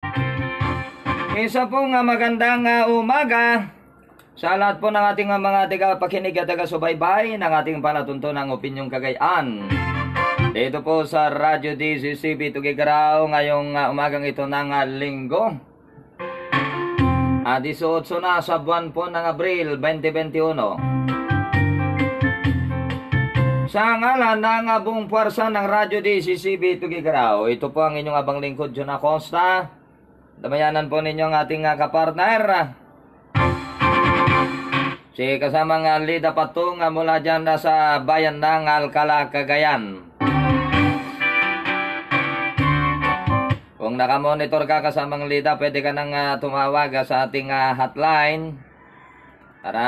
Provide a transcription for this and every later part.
Isa pong magandang umaga sa lahat po ng ating mga tagapakinig at taga-subaybay ng ating palatuntunang Opinyong Cagayan. Dito po sa Radyo DCCB Tugigaraw ngayong umagang ito ng linggo. 18 na sa buwan po ng Abril 2021. Sa ngalan ng buong puwersa ng Radyo DCCB Tugigaraw, ito po ang inyong abang lingkod, John Acosta. Damayanan po ninyo ang ating kapartner. Si kasamang Lida Patung mula dyan sa bayan ng Alcala, Cagayan. Kung nakamonitor ka kasamang Lida, pwede ka nang tumawag sa ating hotline para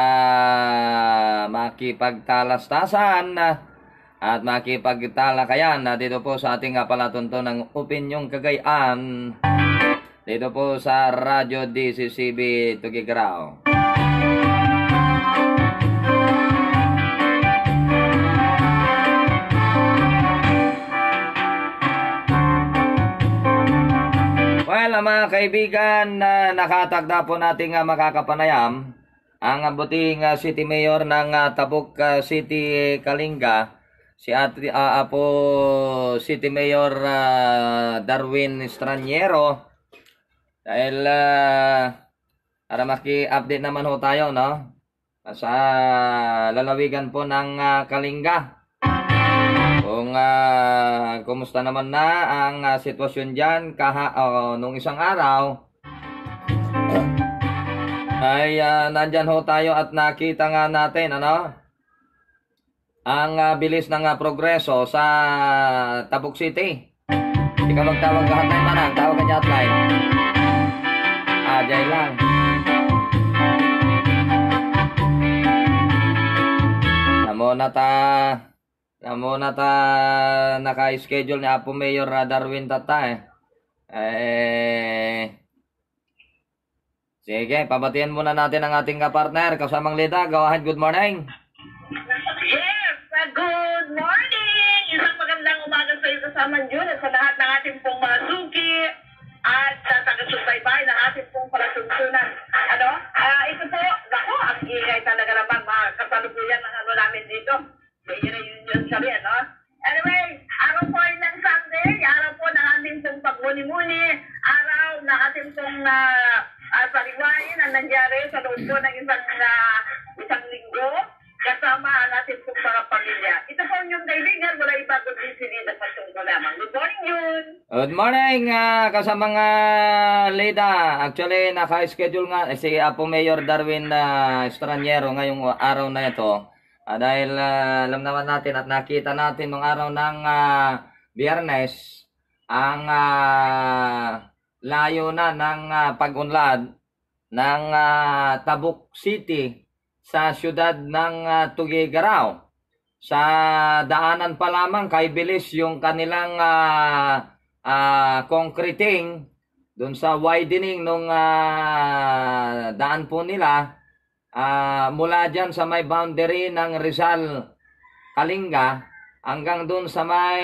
makipagtalastasan at makipagtalakayan dito po sa ating palatuntunang Opinyong Cagayan. Dito po sa Radyo DCCB Tugigaraw. Well, mga kaibigan, nakatagda po nating makakapanayam ang buting City Mayor ng Tabuk City, Kalinga, si Apo City Mayor Darwin Estraniero. Dahil para maki-update naman ho tayo, no? Sa lalawigan po ng Kalinga. Kung kumusta naman na ang sitwasyon dyan nung isang araw, ay nandyan ho tayo at nakita nga natin, ano? Ang bilis ng progreso sa Tabuk City. Ikaw magtawag ka hotline manang, tawag ka niya hotline. Ajay lang. Namo na ta naka-schedule ni Apo Mayor Darwin Tata sige, pabatian muna natin ang ating kapartner, kasamang Lida. Go ahead, good morning. Yes, good morning. Isang magandang umaga sa iyo kasama Jun at sa lahat ng ating pong mga suki at sa taga-subaybay ng ating pong palatuntunan. Ito po, ako, ang ingay talaga naman, mga kasalukuyan ng namin dito. Mayor Union sabi, Anyway, araw po ay ng Sunday, araw po ng ating pong pagmuni-muni, araw na ating pong sariwain ang nangyari sa loob po ng isang linggo, kasama ang ating pong mga pamilya. Ito po yung kaibigan, wala iba kundi si Lida Patung lamang. Good morning, Yun! Good morning, kasamang Lida. Actually, naka-schedule nga si Apo Mayor Darwin Estraniero ngayong araw na ito. Dahil alam naman natin at nakita natin nung araw ng Biyernes ang layo na ng pag-unlad ng Tabuk City sa siyudad ng Tugigaraw. Sa daanan pa lamang kay bilis yung kanilang concreting dun sa widening nung daan po nila. Mula dyan sa may boundary ng Rizal, Kalinga, hanggang dun sa may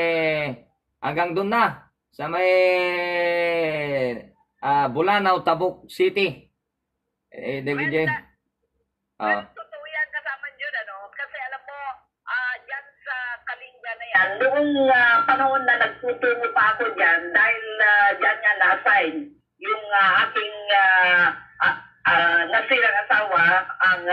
Bulanaw, Tabuk City. DJ. Totoo yan kasama yun, kasi alam mo, dyan sa Kalinga na yan, noong panahon na nagtutungo pa ako dyan, dahil dyan nga na-assign yung aking nasirang asawa, ang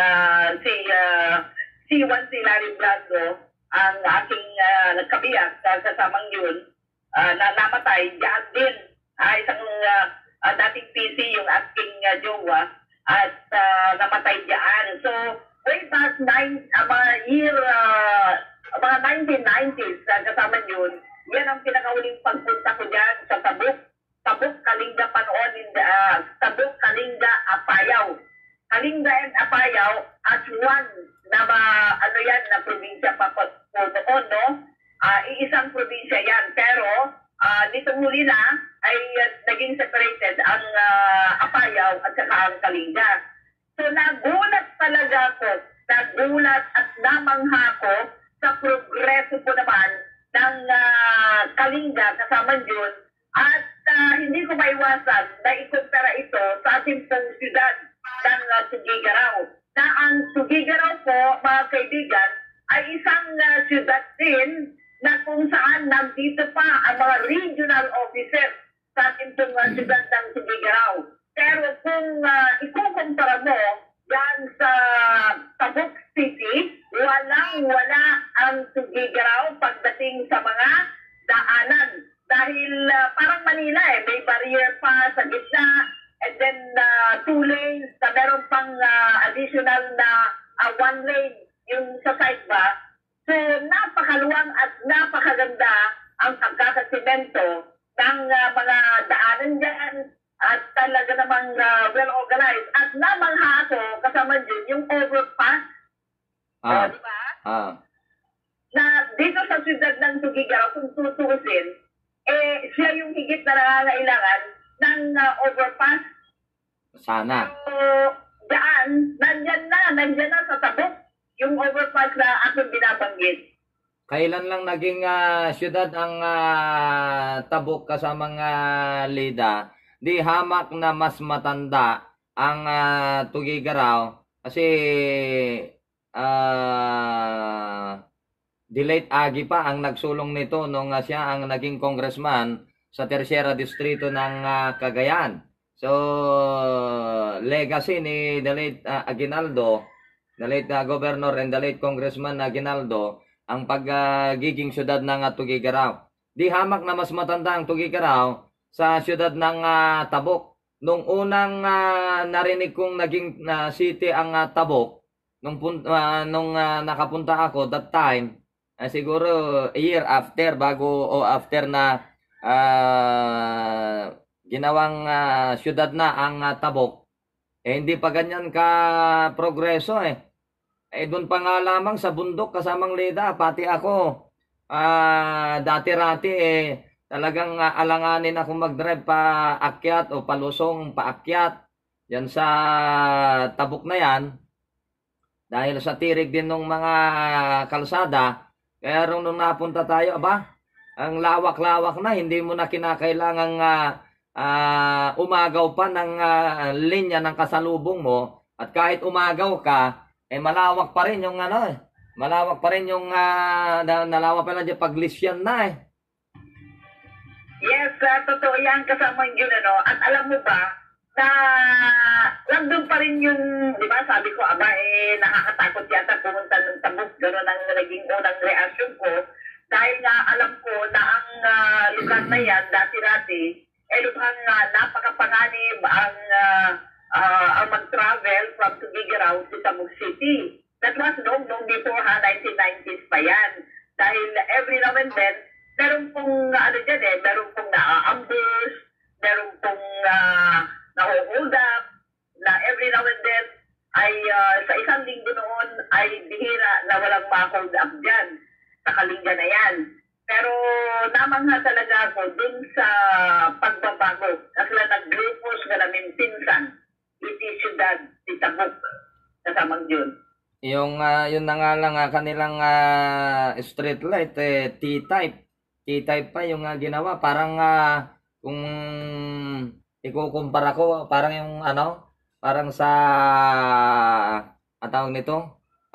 si Juan Larry Blanco, ang aking nagkabiyak kasamang yun, na namatay dyan din. Isang dating PC yung aking jowa at namatay dyan. So, way back mga 1990s, kasama yun, yan ang pinakauling pagpunta ko dyan sa Tabuk Kalinga panoon, Tabuk Kalinga Apayao. Kalinga and Apayao as one na na probinsya pa po noon, no? Iisang probinsya yan. Pero dito muli na ay naging separated ang Apayao at saka ang Kalinga. So nagulat talaga ako, at namangha ko sa progreso po naman ng Kalinga kasama yun. At hindi ko maiwasan na ikumpara ito sa ating pong siyudad ng Tugigaraw. Na ang Tugigaraw po, mga kaibigan, ay isang siyudad din na kung saan nandito pa ang mga regional officers sa ating pong siyudad ng Tugigaraw. Pero kung ikukumpara mo yan sa Tabuk City, walang-wala ang Tugigaraw pagdating sa mga daanan. Dahil parang Manila may barrier pa sa gitna, and then 2 lanes, na meron pang additional na 1 lane yung sa side ba. So napakaluwang at napakaganda ang pagkakasimento ng mga daanan dyan, at talaga namang well organized. At namangha ako kasama din yung overpass, di ba? Na dito sa siyudad ng Tugigaraw, kung tutuusin, siya yung higit na nangangailangan ng overpass. Sana. So, nandyan na sa Tabuk, yung overpass na aking binabanggit. Kailan lang naging siyudad ang Tabuk kasama mga Lida? Di hamak na mas matanda ang Tugigaraw kasi Delayed Agi pa ang nagsulong nito nung siya ang naging congressman sa Tercera Distrito ng Cagayan. So, legacy ni the late Aguinaldo, the late governor and the late congressman Aguinaldo, ang pagiging syudad ng Tugigaraw. Di hamak na mas matanda ang Tugigaraw sa syudad ng Tabuk. Nung unang narinig kong naging city ang Tabuk, nung nakapunta ako that time, siguro a year after, after na ginawang syudad na ang Tabuk, hindi pa ganyan ka progreso doon pa nga lamang sa bundok kasamang Leda, pati ako dati-rati talagang alanganin ako mag-drive pa akyat o palusong paakyat yan sa Tabuk na yan dahil sa tirig din ng mga kalsada. Kaya nung napunta tayo, ang lawak-lawak na, hindi mo na kinakailangang umagaw pa ng linya ng kasalubong mo. At kahit umagaw ka, malawak pa rin yung malawak pa rin yung nalawak pa lang yung paglisyan na Yes, totoo yan, kasama yun, At alam mo ba, na nandun pa rin yung, di ba, sabi ko, nakakatakot yata pumunta ng Tabuk. Gano'n ang naging unang reaksyon ko. Dahil nga alam ko na ang lugar na yan, dati-dati, lubhang napakapanganib ang mag-travel from Tugigaraw to Tabuk City. That was noong before 1990s pa yan. Dahil every now and then, meron pong meron pong na-ambush, meron pong na-hold up, na every now and then ay sa isang linggo noon ay bihira na walang ma-hold up dyan sa Kalinga na yan. Pero namangha talaga ako dun sa pagbabago. Kasi nag-grupos nga namin pinsan, iti siyudad, si Tabuk, kasamang yun. Yung yun na nga lang kanilang street light T-type. T-type pa yung ginawa. Parang kung ikukumpara ko, parang yung parang sa ang tawag nito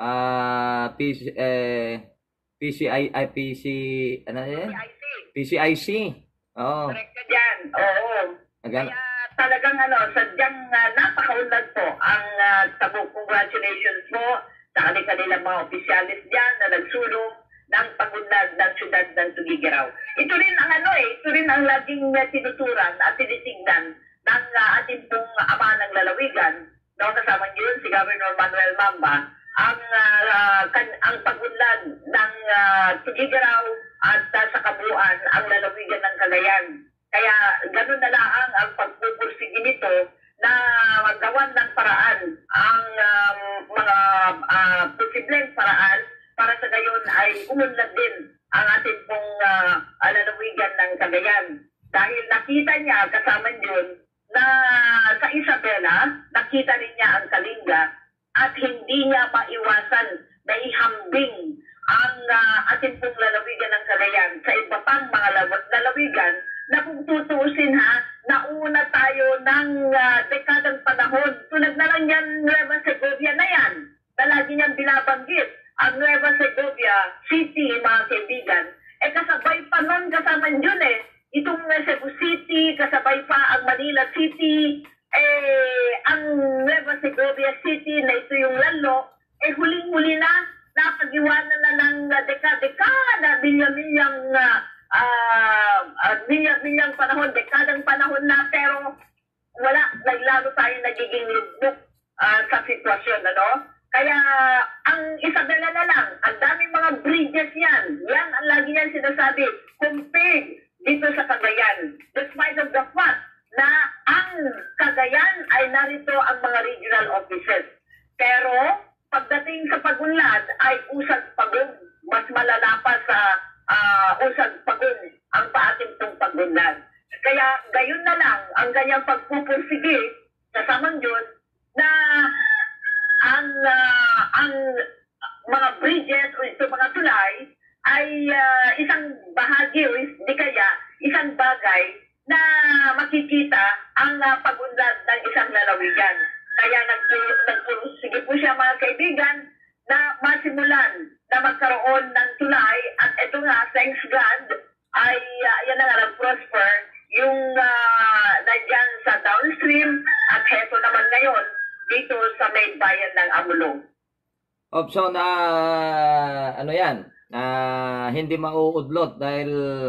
PCIC. Oo. Correct ka dyan. Oo. Agan. Kaya talagang sadyang napakaunlad po ang Tabuk. Congratulations po sa kanilang mga opisyalis dyan na nagsulong ng pagunlad ng siyudad ng Tugigaraw. Ito rin ang ito rin ang laging tinuturan at tinitignan ng ating pong ama ng lalawigan, kasama yun si Governor Manuel Mamba, ang pagunlad ng Tugigaraw at sa kabuuan ang lalawigan ng Cagayan. Kaya ganun na lang ang pagpupursige nito na magawan ng paraan ang mga posibleng paraan para sa gayon ay umunlad din ang ating pong lalawigan ng Cagayan. Dahil nakita niya kasama yun na sa Isabela, nakita rin niya ang Kalinga at hindi niya maiwasan na ihambing ang ating pong lalawigan ng Cagayan sa iba pang mga lalawigan na kung kung tutuusin ha, nauna tayo ng dekadang panahon. Tulad na lang yan, Nueva Segovia na yan, na lagi niyang binabanggit. Ang Nueva Segovia City, mga kaibigan, kasabay pa nun, kasama yun Itong Cebu City, kasabay pa ang Manila City, ang Nueva Segovia City na ito yung lalo, huling-huli na, napag-iwanan na ng dekada, milyang panahon, dekadang panahon na, pero wala, lalo tayo nagiging lugmok sa sitwasyon, ano? Kaya, ang Isabela na lang, ang daming mga bridges yan ang lagi niyan sinasabi, compared dito sa Cagayan. Despite of the fact na ang Cagayan ay narito ang mga regional offices. Pero, pagdating sa pagunlad ay usag pagong, mas malala pa sa usag pagong ang paating pong pagunlad. Kaya gayon na lang ang ganyang pagpupursige sa Samangyon na ang mga bridges o ito mga tulay ay isang bahagi o di kaya isang bagay na makikita ang pagunlad ng isang lalawigan. Kaya nagpursige po siya mga kaibigan na masimulan na magkaroon ng tulay at ito nga, thanks God, ay yan na nga nag-prosper yung nandiyan sa downstream at heto naman ngayon dito sa main bayan ng Amulong. Option na ano yan, hindi mauudlot dahil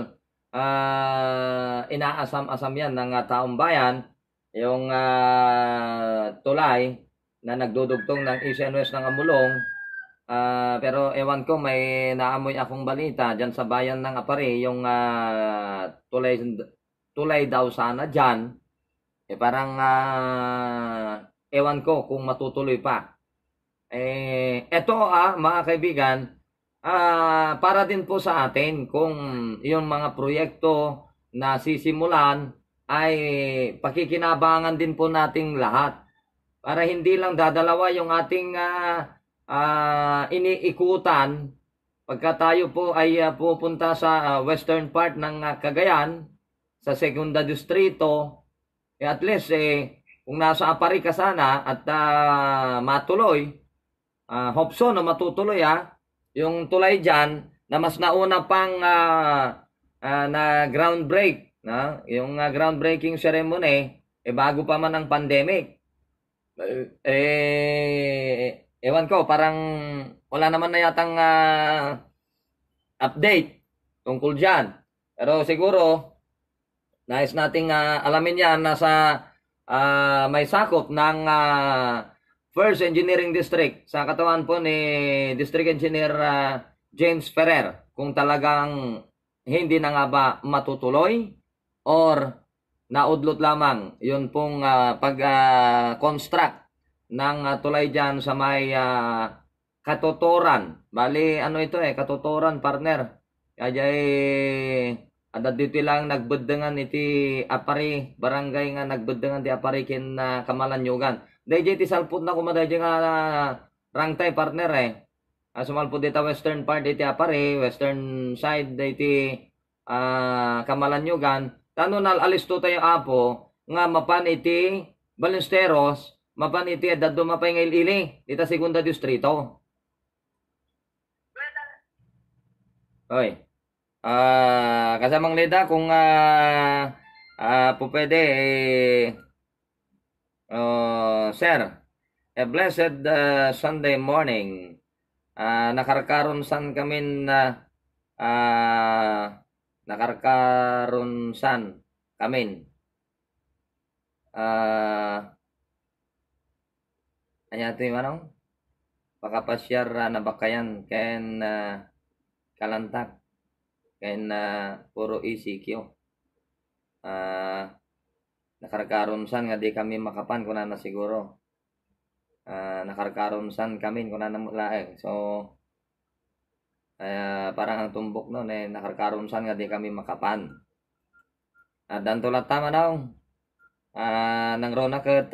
inaasam-asam yan ng taong bayan, yung tulay na nagdudugtong ng East and West ng Amulong. Pero ewan ko, may naamoy akong balita dyan sa bayan ng Apari, yung tulay daw sana dyan. Parang ewan ko kung matutuloy pa. Eto mga kaibigan, para din po sa atin kung yung mga proyekto na sisimulan ay pakikinabangan din po nating lahat. Para hindi lang dadalawa yung ating iniikutan pagka tayo po ay pupunta sa western part ng Cagayan, sa Segunda Distrito, at least kung nasa Apari ka sana at matuloy, hope so na matutuloy yung tulay dyan na mas nauna pang na groundbreak, yung groundbreaking ceremony, bago pa man ang pandemic. Ewan ko, parang wala naman na yatang update tungkol dyan. Pero siguro, nais nating alamin yan, nasa may sakop ng First Engineering District sa katawan po ni District Engineer James Ferrer kung talagang hindi na nga ba matutuloy or naudlot lamang yun pong pag-construct ng tulay dyan sa may Katotoran. Bali, ano ito Katotoran, partner. Kaya adad dito lang nagbedengan iti Apari, barangay nga nagbedengan ti Apari kin Kamalanyugan. Dahil iti salput na kumaday nga rangtay, partner sumalput dito western part iti Apari, western side iti Kamalanyugan. Tano nalalis to tayo apo nga mapan iti Balinsteros, mapan iti edad dumapay nga ilili dito Segunda Distrito. Oy. Kasamang Leda, kung po pwede, sir, a blessed Sunday morning. Nakarkaronsan kami nakarkaronsan kami. Anya ito yung anong? Pakapasyar na bakayan ken kalantak. Ken puro ECQ. Nakarkaronsan nga di kami makapan kuna na siguro. Nakarkaronsan kami kuna na mula So parang ang tumbok noon nakarkaronsan nga di kami makapan. Dan tulat tama daw. Nang rona ket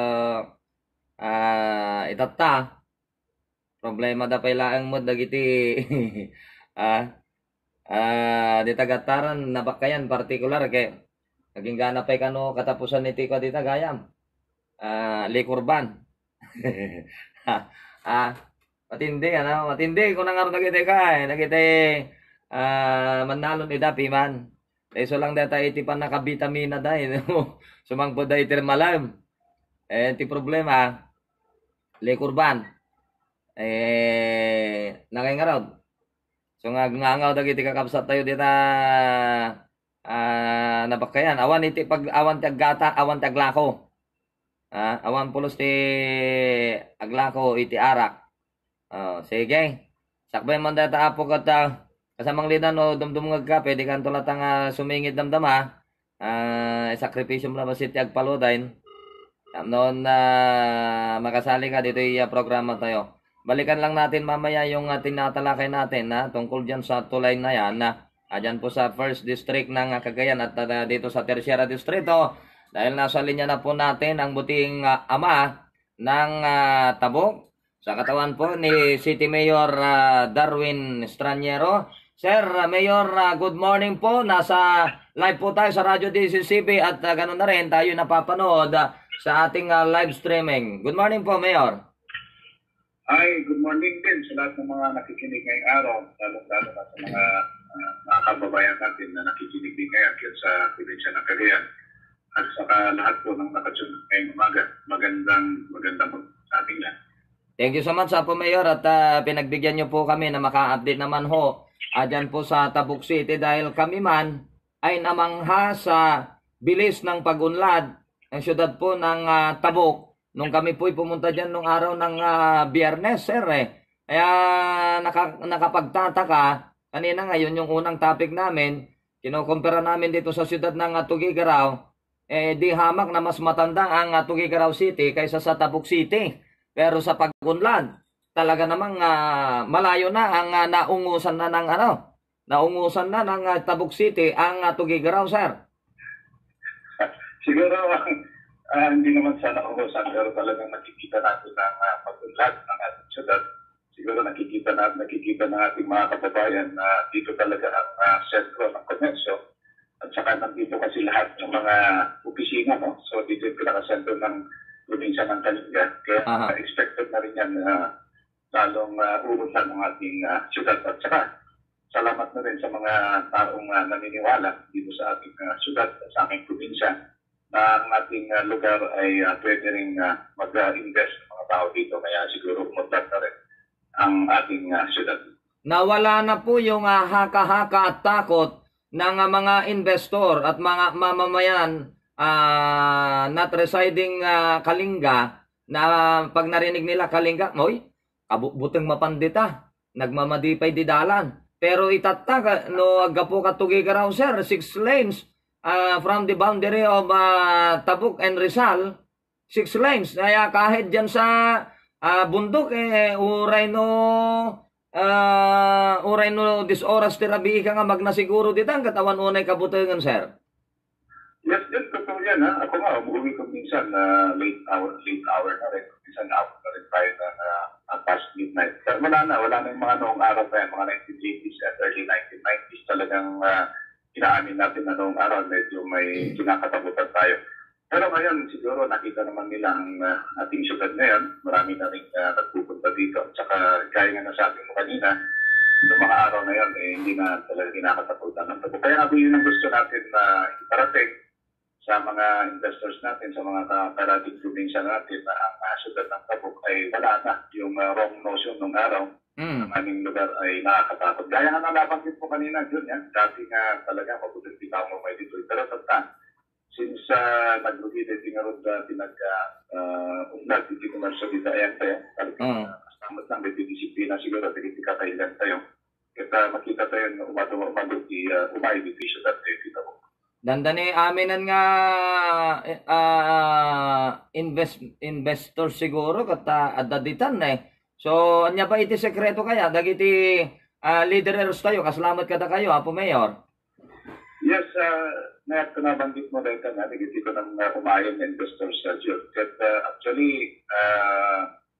itata. Problema da pailaang mo dagiti di tagataran na bakayan partikular kay Naging gana pa'y kano katapusan ni Tiko dita gayam. Likurban. ah, matindi, ano? Matindi kung nangaroon nagiti ka, nagiti manalon ni Dapi man. So lang data iti pa nakabitamina dahil sumangpo da iti malam. Ti problema, likurban. Nakingaraw. So ngangaw dagiti kakabsat tayo dita nabakayan. Awan iti pag awan ti aggata, awan ti aglako. Awan pulos ti aglako iti arak. Sige. Sakbay man data apo kat kasamang lidan no dumdumngag ka, pwede kan tulatang sumingit damdama. Sakripisyo mo na ba si ti agpaludain. Noon makasali ka dito yung programa tayo. Balikan lang natin mamaya yung tinatalakay natin tungkol dyan sa tulay na yan dyan po sa 1st District ng Cagayan at dito sa Tercera Distrito. Dahil nasa linya na po natin ang buting ama ng Tabuk. Sa katawan po ni City Mayor Darwin Estraniero. Sir, Mayor, good morning po. Nasa live po tayo sa Radyo DCCB at ganoon na rin tayo napapanood sa ating live streaming. Good morning po, Mayor. Hi, good morning din sa lahat ng mga nakikinig ngayong araw, lalo-lalo na sa mga kababayan natin na nakikinig din ngayon sa probinsya ng Cagayan. At saka lahat po ng nakasunod ngayong umaga. Magandang sa ating lahat. Thank you so much po, Mayor, at pinagbigyan niyo po kami na maka-update naman ho dyan po sa Tabuk City dahil kami man ay namangha sa bilis ng pag-unlad ng syudad po ng Tabuk nung kami po'y pumunta dyan nung araw ng Biyernes, sir. Kaya nakapagtataka, kanina ngayon yung unang topic namin, kinukumpara namin dito sa syudad ng Tugigaraw, di hamak na mas matanda ang Tugigaraw City kaysa sa Tabuk City. Pero sa pag-unlad, talaga namang malayo na ang naungusan na ng Tabuk City ang Tugigaraw, sir. Siguro, hindi naman sana uhusan, pero talagang nakikita natin ang pag-unlad ng ating syudad. Siguro nakikita ng ating mga kababayan na dito talaga ang sentro ng komersyo. At saka nandito kasi lahat ng mga opisina, no? So dito yung pinaka-sentro ng probinsya ng Kalinga. Kaya expected na rin yan lalong urusan ng ating syudad. At saka salamat na rin sa mga taong naniniwala dito sa ating syudad, sa aming probinsya, na ang ating lugar ay pwede rin mag-invest ng mga tao dito. Kaya siguro umunlad na rin ang ating syudad. Nawala na po yung haka-haka at takot ng mga investor at mga mamamayan not residing Kalinga na pag narinig nila Kalinga, moy, buteng mapandita, nagmamadipay didalan. Pero itataka, no agapo ka Tugigaraw, sir, 6 lanes, from the boundary of Tabuk and Rizal, 6 lanes. Kaya kahit dyan sa bundok, uray no dis oras tirabi ka nga magnasiguro dito ang katawan unay kabutangan, sir. Yes, totoo yan. Ako nga, umuwi ko minsan late hour na rin. Minsan out na rin tayo past midnight. Pero wala na yung mga noong araw pa yan, mga 1980s at early 1990s. Talagang inaamin natin na noong araw medyo may kinakatakutan tayo. Pero ngayon, siguro nakita naman nila ang ating syudad ngayon. Marami na rin nagpupunta dito. At saka, gaya nga nasabi mo kanina, noong mga araw na yun, hindi na talaga kinakatakutan ng Tabuk. Kaya yun ang gusto natin na iparating sa mga investors natin, sa mga karating probinsya natin na ang syudad ng Tabuk ay wala na. Yung wrong notion noong araw, ang aming lugar ay nakakatakot. Gaya nga nabanggit po kanina, yun yan. Dati nga talaga, mabuting di tao may dito. Pero tata, since nag-lugid, tingarod unlad, hindi komersyo dito, ayan tayo. Kastamat lang, may disiplina siguro, hindi kakailan tayo. Kaya makita tayo na umagot umay dito syudad tayo dito. Dandani aminan nga investor siguro kata adaditan So anya ba iti sekreto kaya dagiti leaders tayo kasalamat kada kayo Apo Mayor. Yes, nabanggit mo dahil na dagiti ko ng umayon investors sa June. Actually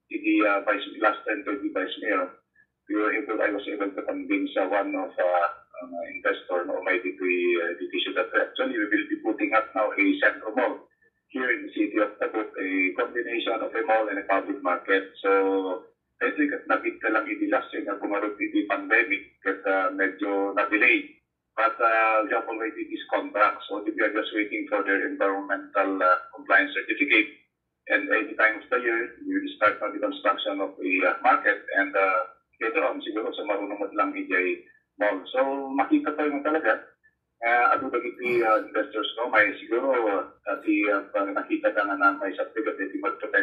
last time to the Vice Mayor, I was able to convince one of investor no may issue that actually we will be putting up now a central mall here in the city of Tabuk, a combination of a mall and a public market. So I think at nabit ka lang last year na pumarot the pandemic at medyo na-delay. But we have already this contract, so we are just waiting for their environmental compliance certificate. And any time of the year, we will start on the construction of a market and later on, siguro sa marunong lang ijay mall. So makita tayo mo talaga. Ado ba iti investors no, may siguro nakita ka nga may subject iti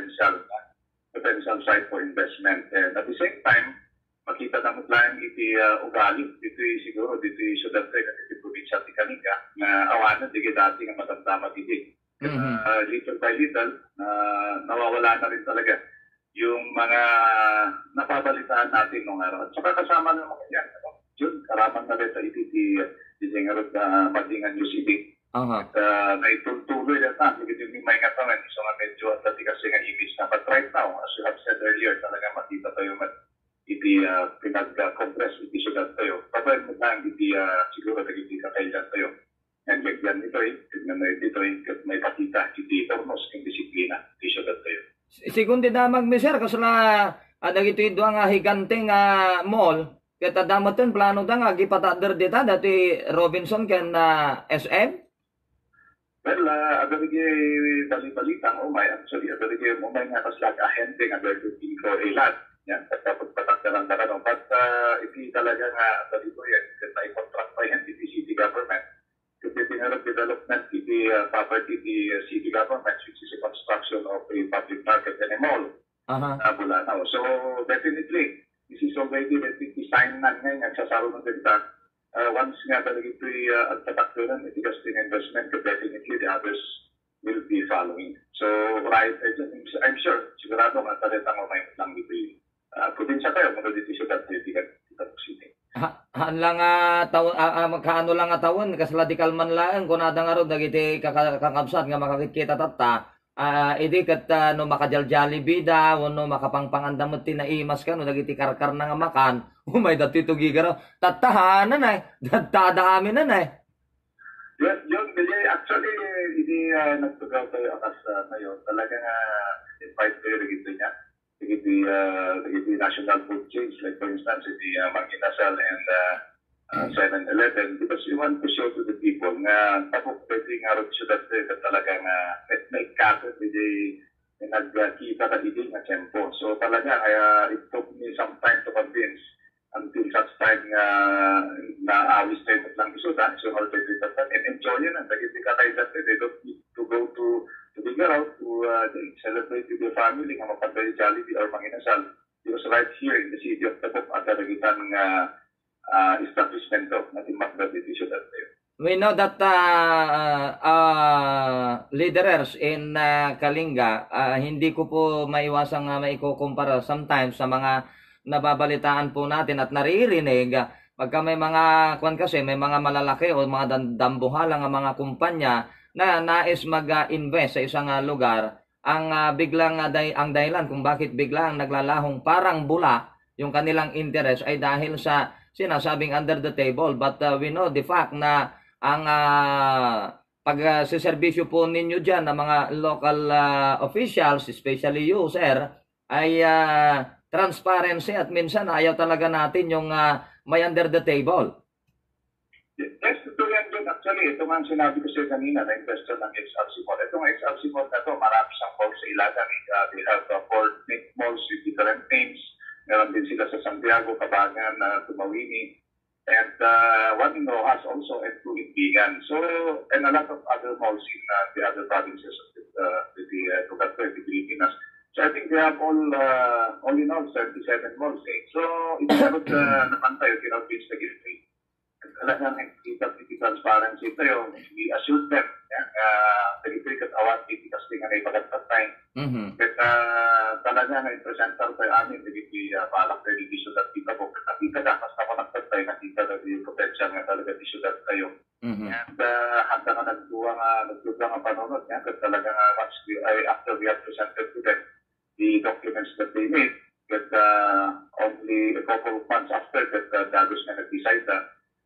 potential site for investment. And at the same time, makita na mo lang iti ugali, dito siguro, dito syudad tayo, dito probinsya ti Kalinga, na awanan, di dati nga matandama dito. Little by little, nawawala na rin talaga yung mga napabalitaan natin nung araw. At saka kasama na mga yan, yun, karaman na rin sa iti di Zengarot na Madingan New City. At naituloy na ta, hindi yung may ngatangan, so nga medyo at dati kasi nga image na. But right now, as you have said earlier, talaga makita tayo iti pinag-compress iti syudad tayo. Papayan mo lang iti siguro iti kakailan tayo. And yan ito tignan na ito may pakita iti tornos ng disiplina iti syudad tayo. Segundi damag mi sir kasla dagito ito nga higanteng mall ket damaten plano da nga gipatader dita dati Robinson ken SM. Well, adaligi bali-balitang umay actually adaligi umay nga kasla ahente nga looking for a lot. Yan, pagpatak na lang talaga. But iti talaga nga dito yan, kasi contract pa yan iti city government. Kasi tinarap development iti property iti city government, which is a construction of a public market and a mall. Bulanao. So definitely, this is already design na ngayon sa sarong ng dita. Once nga talaga ito'y agtataktunan, iti casting investment, definitely the others will be following. So, right, I'm sure, sigurado nga taletang umay lang dito probinsya tayo, muna dito sa Tabuk City. Lang magkaano lang tawon, kasla di kalman lang, kung nada nga ron, dagiti kakabsat nga makakikita tata, idi kat no makajaljali bida, no makapangpangandamot tinaimas ka, no dagiti karkar na nga makan, umay dati tugigaro, tatahanan ay, dadami na ay. Yes, yun, actually, hindi nagtugaw tayo akas ngayon, talagang invite tayo dito niya. The national food chains, like for instance, the Manginasal and 7-Eleven, because we want to show to the people na tapos pwede nga rin siya dati na talagang may kaset, hindi nagkita na hindi nga tempo. So talaga, it took me some time to convince until such time na awis tayo lang isudan, so all pwede datan, and enjoy yun. Dagiti ka tayo dati, they don't need to go to figure out to celebrate with your family nga mapagdali Jollibee or Manginasal. Because right here in the city of Tabuk, at talagitan ng establishment of natin magdadidisyo dati. We know that leaders in Kalinga, hindi ko po maiwasang maikukumpara sometimes sa mga nababalitaan po natin at naririnig pagka may mga kasi may mga malalaki o mga dambuhalang mga kumpanya na nais mag-invest sa isang lugar, ang biglang ang dahilan kung bakit biglang naglalahong parang bula yung kanilang interest ay dahil sa sinasabing under the table. But we know the fact na ang pag-serbisyo po ninyo dyan ng mga local officials, especially you, sir, ay transparency at minsan ayaw talaga natin yung may under the table. Yes, ito yan doon. Actually, ito nga sinabi ko sa kanina na investor ng XRC Mall. Itong XRC Mall na ito, marami siyang malls sa Ilagan. They have 4 malls with different names. Meron din sila sa Santiago, Cabangan, Tumawini. And one in Rojas also and 2 in Bigan. So, and a lot of other malls in the other provinces of the Pilipinas. So I think they have all in all 37 malls. So, it's not naman tayo kinapins na ginitay. Talagang transparency tayo. We assured them. Dagito'y katawat, itikas din nga na ipagagtatay. Kaya talaga na i-presenter tayo amin, dagito'y palak tayo dito syudad kita po. Nakita ka, mas napanagtatay, nakita na yung potential nga talaga dito syudad tayo. And handa nga nagduwa nga panunod niya, kasi talaga nga after we have presented to them the documents that they made, that only a couple of months after that Dagos na nag-decide na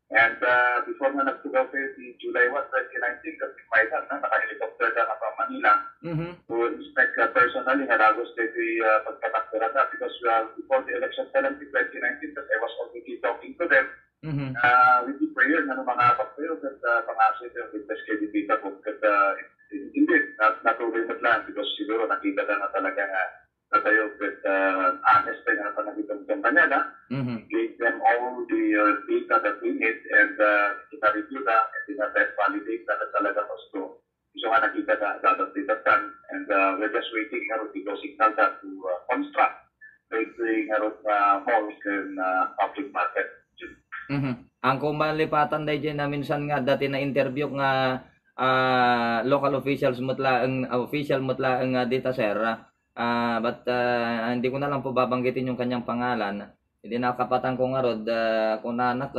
And before na nagtugaw kayo di July 1, 2019, kasi may naka-helicopter na from Manila to inspect personally nga Lagos State pagpatakdara na because before the election 2019, because I was already talking to them with the prayer na mga kapayo at pangasit yung witness kay Dipita kung hindi, natuloy na plan because siguro nakita na talaga nga natayo with honest na panagitang kanya na gave them all the data that we need and kita review na and then validate na talaga gusto. So nga nakita na that data done and we're just waiting nga rin to signal that to construct waiting nga rin malls in public market. Ang kumalipatan dahil na minsan nga dati na interview nga local officials mutla ang official mutla ang data sir. But hindi ko na lang po babanggitin yung kanyang pangalan. Hindi nakapatan ko nga rod kung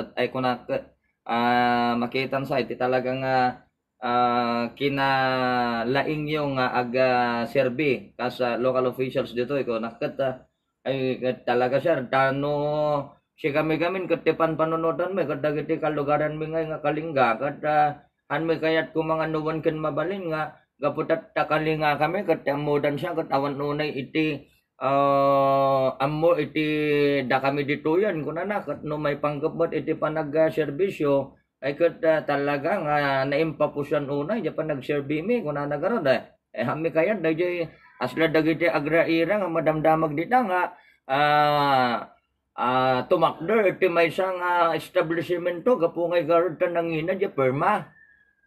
makitan sa iti talagang kinalaing yung aga serbi kas local officials dito ko nakat ay talaga sir tano si kami katipan panonodan may kadagiti kalugaran mi nga kalingga kat may kayat ko mga nuwan ken mabalin nga gaputat takalinga kami katamudan siya katawan unay iti ammo iti da kami dituyan kunana kat no may panggapot iti panag-serbisyo ay kat talaga nga naimpapusyan unay di panag-serbi mi kunana garod hami kayat dayjay asla dagiti agraira nga madamdamag dita nga tumakder iti may isang establishmento gapungay garod tanangina di perma.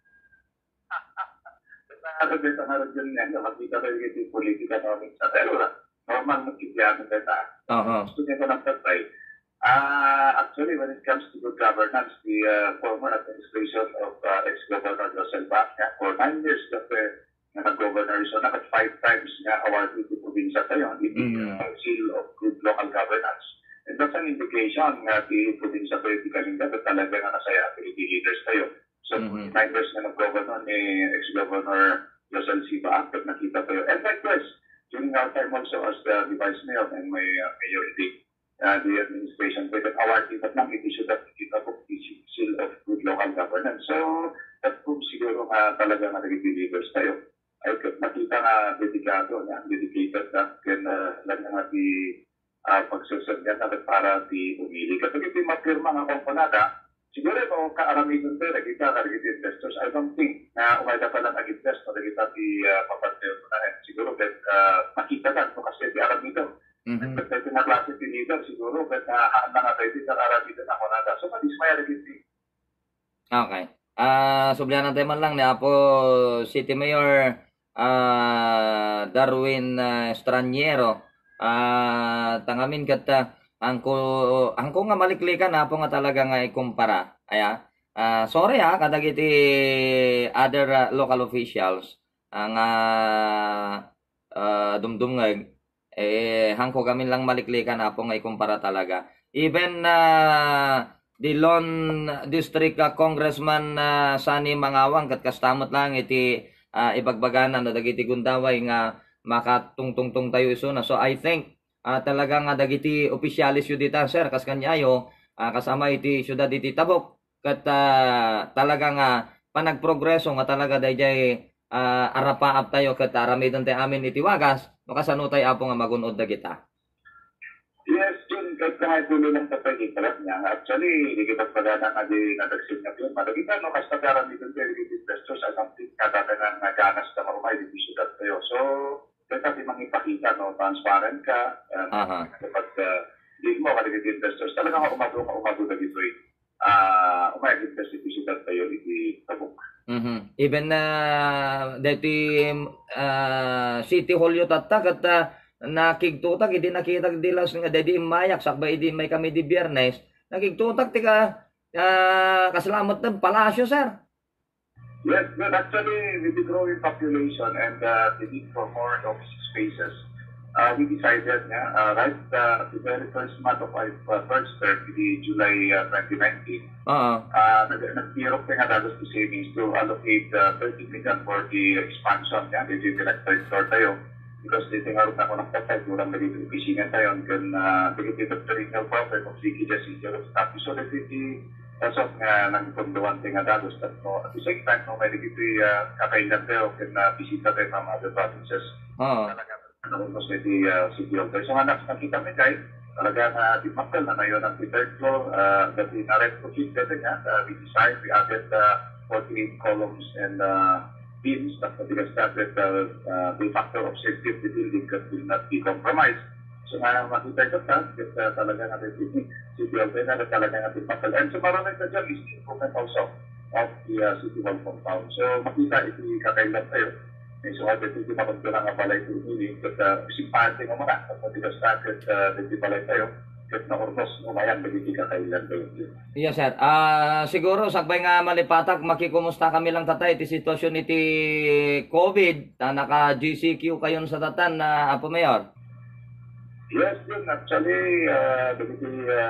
Ano din sa harap yun yan, makita tayo yung politika namin sa pero normal magkikiyano tayo. Gusto niya ko ng tatay. Actually, when it comes to good governance, the former administration of ex-governor Josel Bacna, for 9 years na nag-governor, so nakat 5 times nga awarded the probinsya tayo, the seal of good local governance. And that's an indication nga the probinsya tayo, di kalinga, talaga na nasaya, the leaders tayo. So, 9 years na nag-governor ni ex-governor Josel Siba, at nakita ko yun. And likewise, during our time also as the vice mayor and my mayor the administration, but awarded at lang issue that kita ko seal of good local governance. So, that proves siguro nga talaga na nag-delivers tayo. Ay, nakita nga dedikado na, dedicated na, kaya lang nga di pagsasadyan na para di umili. Kapag iti mapirma nga komponada, siguro kung kaaramihan tayo, nakita investors, I don't think na umayda pa lang nag-investor, nakita di papantayo na siguro that makita lang, kasi di aramihan. But tayo na klase di leader, siguro, but haan na nga tayo di aramihan ako na. So, madismaya rin iti. Okay. Sublihan natin man lang ni Apo City Mayor Darwin Estraniero. Tangamin kata angko nga maliklikan na po nga talaga nga ikumpara. Sorry kadagiti other local officials ang dumdumngag hangko kami lang maliklikan na po nga ikumpara talaga. Even the Lone District Congressman Sani Mangawang kat kastamot lang iti ibagbaganan na dagiti gundaway nga makatungtungtong tayo iso na. So I think talaga nga dagiti opisyalis yu dita sir kas kanyayo kasama iti syudad iti Tabok kat talaga nga panagprogreso nga talaga dayjay arapaap tayo kat aramidon tayo amin iti wagas no kasano tayo apo nga magunod dagita. Yes, yun, kahit nga tuloy lang sa pag-ipalat niya. Actually, hindi kita pala na nadagsin na yun. Madagita, no, kasi nag-aramidon tayo investors, I don't think katata na naganas na marumay di syudad tayo. So, kasi mangipakita, no, transparent ka, kapag hindi mo kaligid investors, talaga nga umado na dito umayag-invest ito siya tayo, hindi tabok. Even dati City Hall yu tatak at nakigtutak, hindi nakitag dilas nga dati mayak, sakba hindi may kami di Biyernes, nakigtutak, tika kasalamat ng palasyo, sir. Yes, but actually, with the growing population and the need for more office spaces, we decided right the very first month of our first term, the July 2019, nag-pirok nga dalos to savings to allocate 30 million for the expansion niya, the director store tayo. Because dito nga rin ako nakapag durang naging opisina tayo, and then the doctorinal program of Siki Jasi Zero Status. So, pasok nga ng punduan nga dados at no, at the same time, no, may digiti kakailan tayo na bisita tayo from other provinces. Oo. Talaga, ano mo sa City of Toy. So, nga nakita mo guys, talaga na di makal na ngayon ang third floor, dati na retrofit dati nga, redesign, we added 48 columns and beams that we started the factor of safety of the building that will not be compromised. So nga makita ito talaga natin City of Toy na talaga natin makal. And so marunong na dyan is improvement also of the City Hall compound. So makita ito kakailan tayo. So, I think ito mapagdala nga balay ito nili. At simpante nga muna. At we started the balay tayo. At na-urnos umayan magiging kakailan tayo. Yes, sir. Siguro, sagbay nga malipatak, makikumusta kami lang tatay, iti sitwasyon iti COVID, naka-GCQ kayon sa tatan na Apo Mayor. Yes, yun. Actually, bagiti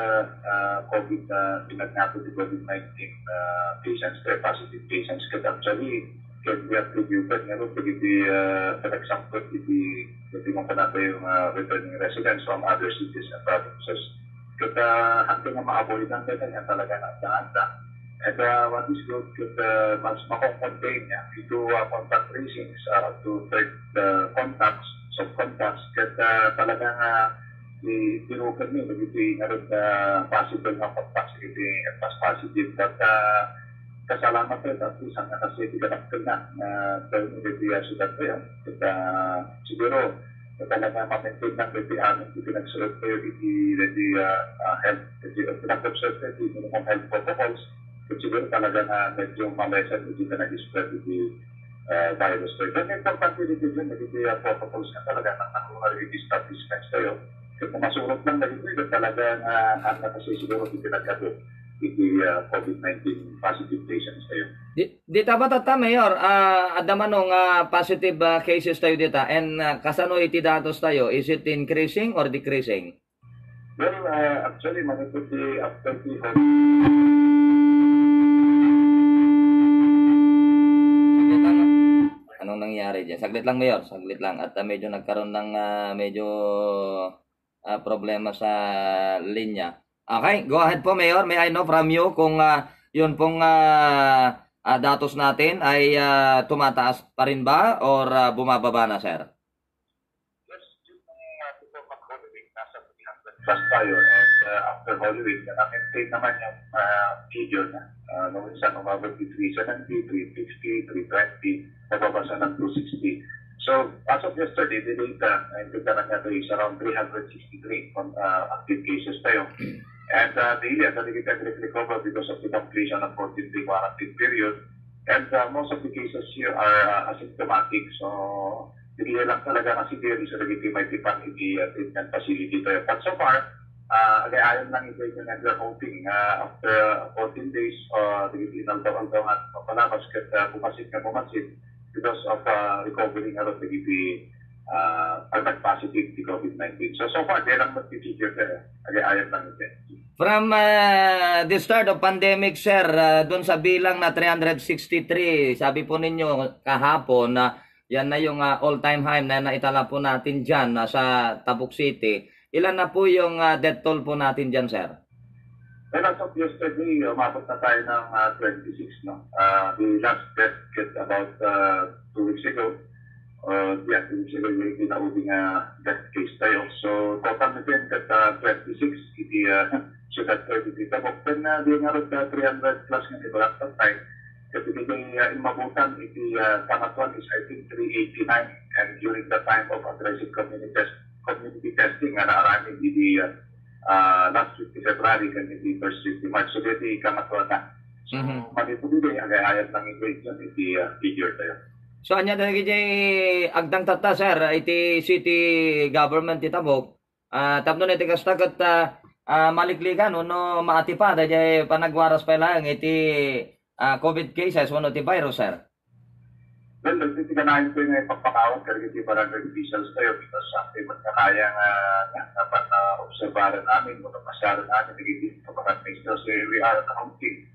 COVID na pinagnato di COVID-19 patients, positive patients. Kasi actually, can be attributed nga rin bagiti example, hindi mo pa natin yung returning residents from other cities and provinces. Kaya hanggang nga ma-avoid lang nga talaga na and what is good, mas makoncontain niya into contact tracings to third contacts, subcontacts, kaya talaga nga tinukan niyo, bagiti nga rin possible na contacts, mas positive. But kasalamat tayo at isang na kasi tiganapkan na tayo nilitiya sulat tayo. At siguro, talaga ma-maintain ng amin iti nagsulat tayo iti health, pinag-observe tayo iti minimum health protocols. At siguro talaga na medyo ma-lessen iti na nag-spread iti virus tayo. Then importante iti yun, iti protocols na talaga ng nakunarity establishments tayo. At masurot lang na ito, talaga na handa kasi siguro iti nagkado iti COVID-19 positive patients tayo. Dita ba tata, Mayor, adamanong positive cases tayo dita and kasano iti datos tayo? Is it increasing or decreasing? Well, actually, manipuli after the Anong nangyari dyan? Saglit lang, Mayor. Saglit lang. At medyo nagkaroon ng medyo problema sa linya. Okay, go ahead po, Mayor. May I know from you kung yun pong datos natin ay tumataas pa rin ba or bumababa na, sir? Yes, yung before mag-Holy Week, nasa 300 plus tayo. And after Holy Week, na-maintain naman yung figure na. Nung isa, umabot di 370, 350, 320, nababasa ng 260. So, as of yesterday, the data, naintinda na natin is around 363 active cases tayo. And daily, as we can recover because of the completion of 14-day quarantine period. And most of the cases here are asymptomatic. So, hindi lang talaga na severe sa may tipan hindi treatment facility tayo. But so far, ayon lang ito yung we're hoping after 14 days, inaldaw-aldaw nga papalabas at bumasit because of recovering a lot of positive to COVID-19. So far, they lang mag-figure there. Ayon lang ito. From the start of pandemic, sir, doon sa bilang na 363, sabi po ninyo kahapon na yan na yung all-time high na naitala po natin dyan sa Tabuk City. Ilan na po yung death toll po natin dyan, sir? Well, as of yesterday, umabot na tayo ng 26, no? The last death get about 2 weeks ago. 2 weeks ago, yung pinaubing death case tayo. So, total na din at 26, iti Ciudad 33. Tapos, then, di nga rin 300 plus nga ito last time. Kasi iti imabutan, iti pangatwan is, I think, 389. And during the time of aggressive community testing, naarami iti last week in February and iti first week in March. So, iti kamatwan na. So, manipuli, agayayat lang ito iti figure tayo. So, anya na agdang tata, sir, iti city government iti Tabuk. Tapno na iti kastagat maliklikan, no maati pa, dahil panagwaras pa lang iti COVID cases, wano iti virus, sir. Well, nagtitiganahin ko yung pagpakawag kasi iti barangay officials tayo because hindi magkakaya nga dapat observaran namin, masaran namin, nagiging kapakat minister. So, we are accounting.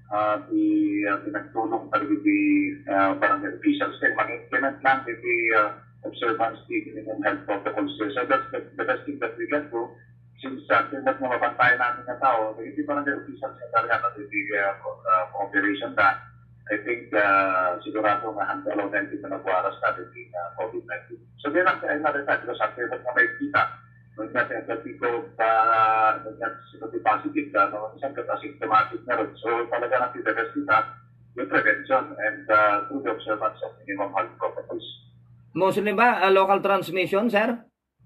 Pinagtulong talaga di barangay officials din. Mag-implement lang di observance di minimum health protocols. So that's the best thing that we can do. since tinak na mabantayan namin na tao, hindi barangay officials na talaga na hindi cooperation na. I think sigurado nga handalaw na hindi na nagwaras natin yung COVID-19. So, di lang kaya natin tayo sa tinak na may kita. Nung natin ang katiko nung natin positive na, isang kata-symptomatic na rin. So, talaga natin dagas kita yung prevention and through the observance of minimum health protocols. Mostly ba local transmission, sir?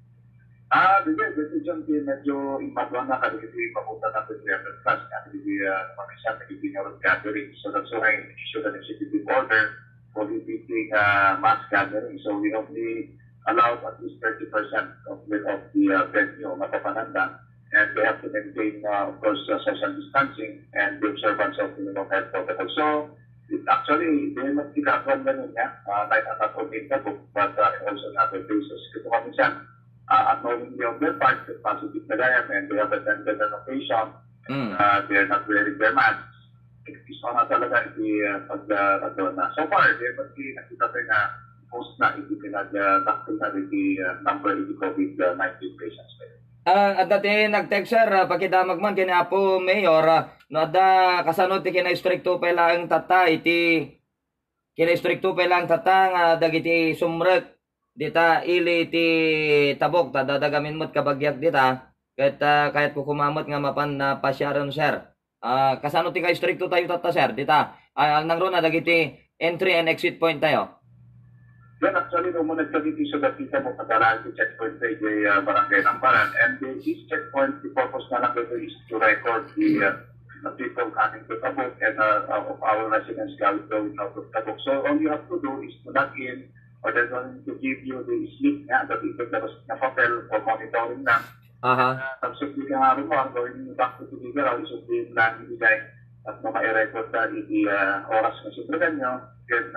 Hindi. Decision din medyo imbatuan na kasi papunta natin 300 plus. Hindi mamisa nagiging road gathering. So that's why I issued an executive order prohibiting mass gathering. So we only allowed at least 30% of the venue matapananda. And they have to maintain, of course, social distancing and the observance of minimum health protocol. So, actually, hindi naman tikakwan na niya, not only in the book, but also in other places. Kasi minsan, unknowingly on their part, positive na gaya, and they have attended an occasion, they are not wearing their masks. Gusto na talaga hindi pag-doon na. So far, they have nakita tayo na post na hindi pinag-doctor na hindi number of COVID-19 patients tayo. At dati nag-text sir, pakidamag man kina po mayor, no da kasano ti kina-stricto pa lang tata iti kina-stricto pa lang tata nga dagiti sumrek dita ili ti tabok ta dadagamin mo't kabagyak dita kahit ko kumamot nga mapan na pasyaron sir. Kasano ti ka-stricto tayo tata sir dita nangro na dagiti entry and exit point tayo. Then actually, nung muna nagkabiti sa dapita mo pagkalaan sa checkpoint sa barangay ng Baran. And this checkpoint, the purpose na lang ito is to record the people coming to Tabuk and of our residents going out of Tabuk. So all you have to do is to log in or they're going to give you the slip na that ito na papel for monitoring na. Subsequently ka nga rin mo, going back to the legal, isusin lang ibigay at na mai-record na oras na sundagan nyo. Then,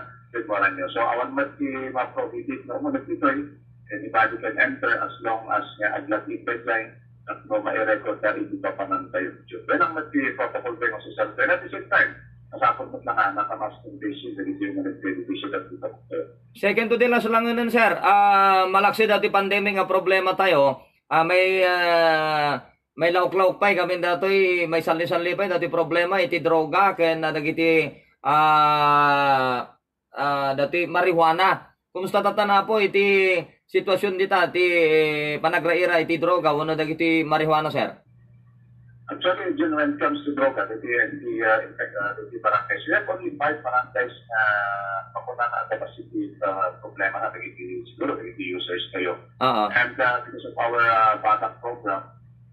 so awan mati ma-prohibit na umunod dito anybody can enter as long as nga aglat ipedline at no ma-record na hindi pa panantay yung job. Then ang mati protocol tayo sa self at the same time nasapot mo lang nakamasking patient na hindi yung nag-patient at dito. Second to din lang lang sir, malaksi dati pandemic nga problema tayo, may lauk-lauk pa kami datoy may sanli-sanli pa dati problema iti droga ken dagiti dati marijuana. Kumusta tatana po iti sitwasyon dita ti panagraira iti droga wano dagiti marijuana sir? Actually, when it comes to droga, the barangays, we have only 5 barangays na papunta na capacity problema na dagiti siguro dagiti users kayo. And because of our BATAC program,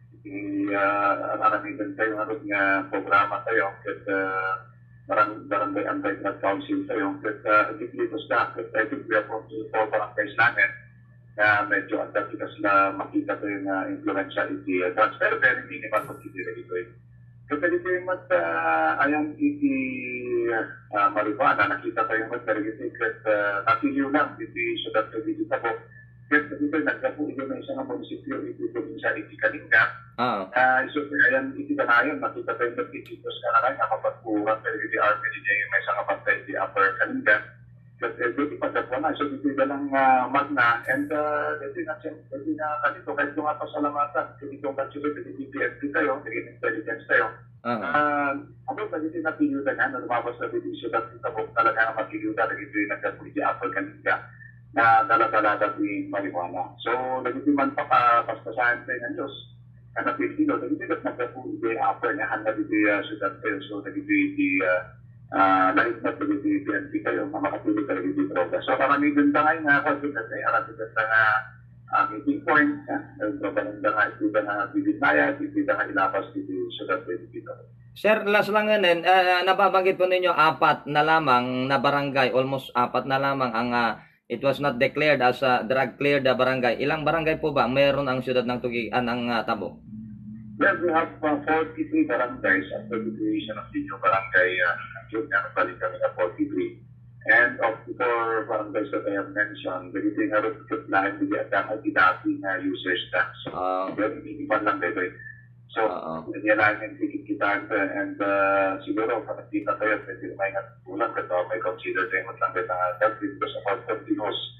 naramitan tayo nga programa tayo at barangay anti-drug council tayo at dito sa I think we have only 4 barangays namin na medyo antatika sila makita tayo na influensya iti drugs pero very minimal kung hindi na ito kasi dito yung ayang iti marijuana nakita tayo mag-targeting at natiliw lang iti sudat na dito po kasi dito nagkapo ito na isang munisipyo iti probinsya iti Kalinga so ayan iti Kanayon nakita tayo nagtikitos ka na lang kapagpuran pero iti RPD niya may isang kapantay iti Upper Kalinga kasi dito pagkakwa na so dito lang magna and dito na kanito kahit yung pasalamatan dito yung katsulit iti PFP tayo iti intelligence tayo ako ba dito napiliutan na lumabas na dito sudat dito po talaga na mapiliutan dito yung nagkapo iti Upper Kalinga na dala-dala di marijuana. So, nagitiman pa pastasahan tayo ng Diyos. Kana Pilipino, nagitigat nagkapulit di upper na handa di sudat kayo. So, nagitigat lahit na di PNP kayo, makapili kayo di droga. So, karami din tangay nga, kwantigat na aratigat na meeting point, nagbabalanda nga ito na bibitnaya, ito nga ilabas di sudat kayo di droga. Sir, last lang ngayon, nababanggit po ninyo 4 na lamang na barangay, almost 4 na lamang ang it was not declared as a drug cleared barangay. Ilang barangay po ba mayroon ang siyudad ng Tugian ng Tabuk? Well, we have 43 barangays after the creation of the new barangay. June na balik kami na 43. And of the 4 barangays that I have mentioned, dito nga rin lang hindi at ang dati na users tax. Pero hindi pa lang dito. So, yan lang yung tikikitan and siguro kung nakita tayo, pwede may natulang kasi may consider tayo matlang dito na that because of our continuous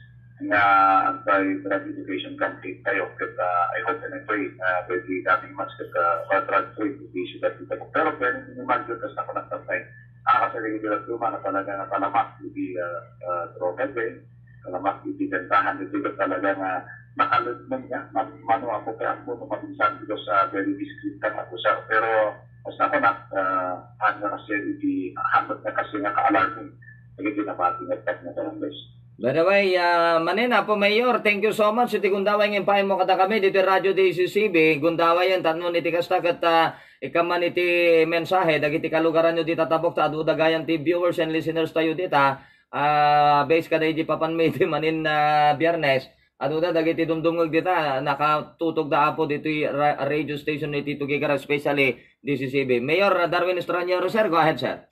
nga anti-drug education campaign tayo. Kat I hope and I pray na pwede kaming mas kat drug-free issue that kita po. Pero pwede minimal yun kasi ako nagtantay. Kasi regular tuma na talaga na talamak hindi droga din. Talamak hindi gantahan. Hindi ko talaga na nakalutman niya. Mano ako kaya ako no mabinsan because very discreet ka ako siya. Pero mas ako na ano kasi hindi hamot na kasi nga ka-alarming. Hindi na matinagtag na talagang guys. By the way, manina po Mayor, thank you so much. Iti gundaway ng pahay mo kada kami dito Radio DCCB. Gundaway yan, tanong iti kastak at ikaman iti mensahe. Dagiti kalugaran nyo dita tabok ta adudagayan ti viewers and listeners tayo dita. Base kada iti papanmiti manin biyernes. Aduda dagiti dumdungog dita nakatutog da apo dito radio station iti Tugigara, especially DCCB. Mayor Darwin Estraniero, sir, go ahead sir.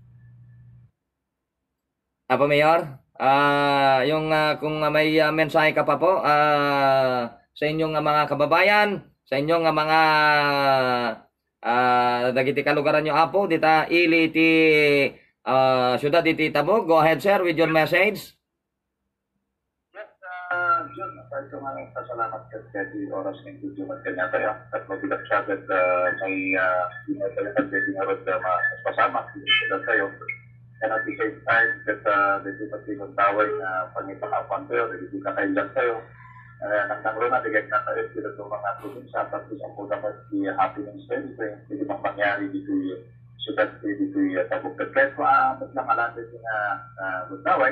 Apo Mayor? Yung kung may mensahe ka pa po sa inyong mga kababayan, sa inyong mga dagiti kalugaran nyo apo, dita ili ti syudad iti Tabog. Go ahead sir with your message. Yes, John, aside ko nga pasalamat ka di oras ng video magkanya tayo. At mabigat siya at may pinatay at pwede nga rin pasama tayo. And at the same time, that dito pati ng taway na pangipakapan tayo, dito na kailan tayo. Nagtangro na, digay na tayo sila itong mga probinsya, tapos ang po dapat si happiness tayo, hindi mang mangyari dito yung sudat dito yung tabog. Kahit maamot lang alandin yung taway,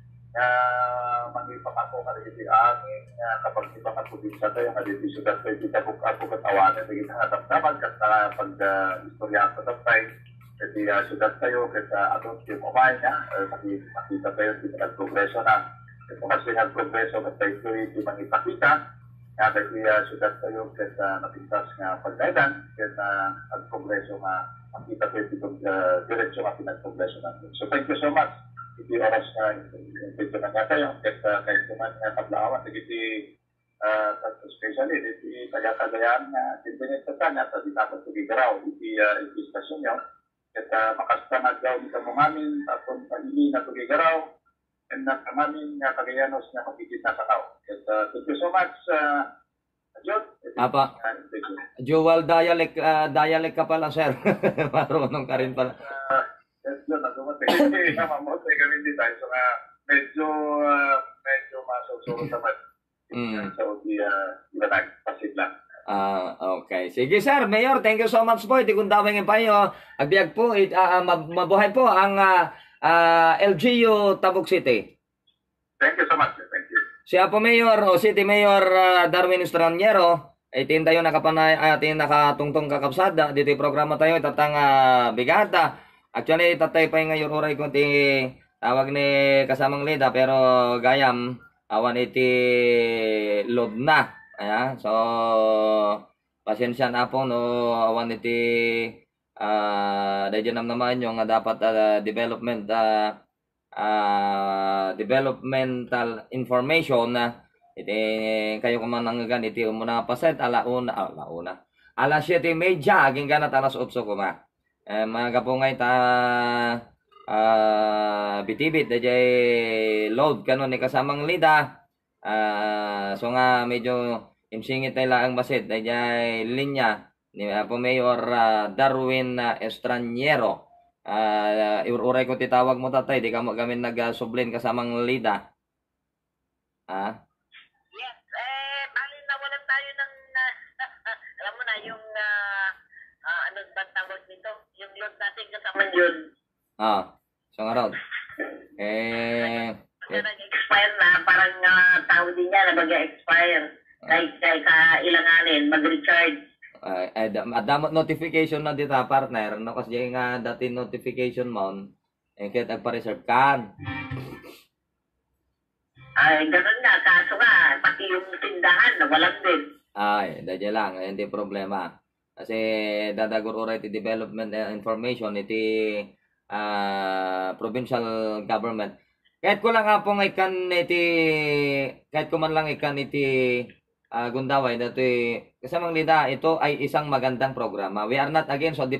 mangipakako ka rin dito amin, kapag ibang probinsya tayo, dito sudat tayo, dito tabog at awanan, dito na natamdaman, kasi pag-istorya ko tayo, kasi sudat tayo, kasi atong team umay na, makita tayo, hindi nag-progreso na. Kasi kasi nag-progreso, kasi ito yung ipakita, kasi sudat tayo, kasi napintas nga pagkailan, kasi nag-progreso nga, makita tayo itong diretsyo nga pinag-progreso natin. So thank you so much. Iti oras na video na nga tayo, kasi kahit naman nga tablaawan, iti especially, iti taga-tagayan na tindinig sa tanya, sa dinapot Tugigaraw, iti istasyon nyo, at makastanag daw dito mo ngamin, tapos paili na Tugigaraw, and na kamamin nga Cagayanos na magigit na sa tao. At thank you so much, John. Apa, dual dialect ka pala sir. Marunong ka rin pala. Yes, John, nagumati. Mamotay kami din tayo. So medyo masusurot naman. So, di ba nagpasid lang. Okay. Sige sir, Mayor, thank you so much po. Iti kundawin ng payo. Agbiag po, mabuhay po ang LGU Tabuk City. Thank you so much. Thank you. Siya po Mayor o City Mayor Darwin Estraniero. Itin tayo atin nakatungtong kakapsada. Dito yung programa tayo itatang bigata. Actually, itatay pa yung ngayon uray kung tawag ni kasamang lida. Pero gayam, awan iti load na. Ayan, so pasensya na po no awan iti dadyan naman yung dapat developmental information na iti kayo kumananggan iti muna paset alauna alas 7:30 aging ganat alas 8 kuma mga kapungay ta bitibit dadya load kanon ni kasamang lida. So nga medyo imsingit nila ang basit ay linya ni po Mayor Darwin Estraniero. Uray ko titawag mo tatay, di ka magamin nag-sublin kasamang lida. Yes, bali nawalan tayo ng, alam mo na, yung, ano ba tawag nito? Yung load natin kasama yun. So nga raw. Nag-expire na, parang tao din niya na mag-expire. Kahit kailanganin, mag-recharge. Damot notification na dito partner, no? Kasi nga dati notification mo, kaya nagpa-reserve ka. Ay, ganun nga. Kaso nga, pati yung tindahan, nawalan din. Ay, dadya lang, hindi problema. Kasi dadagur oray ti development information, iti provincial government. Kahit ko lang nga pong ikan iti, kahit ko man lang ikan iti Gundaway, dati kasamang lida, ito ay isang magandang programa. We are not against the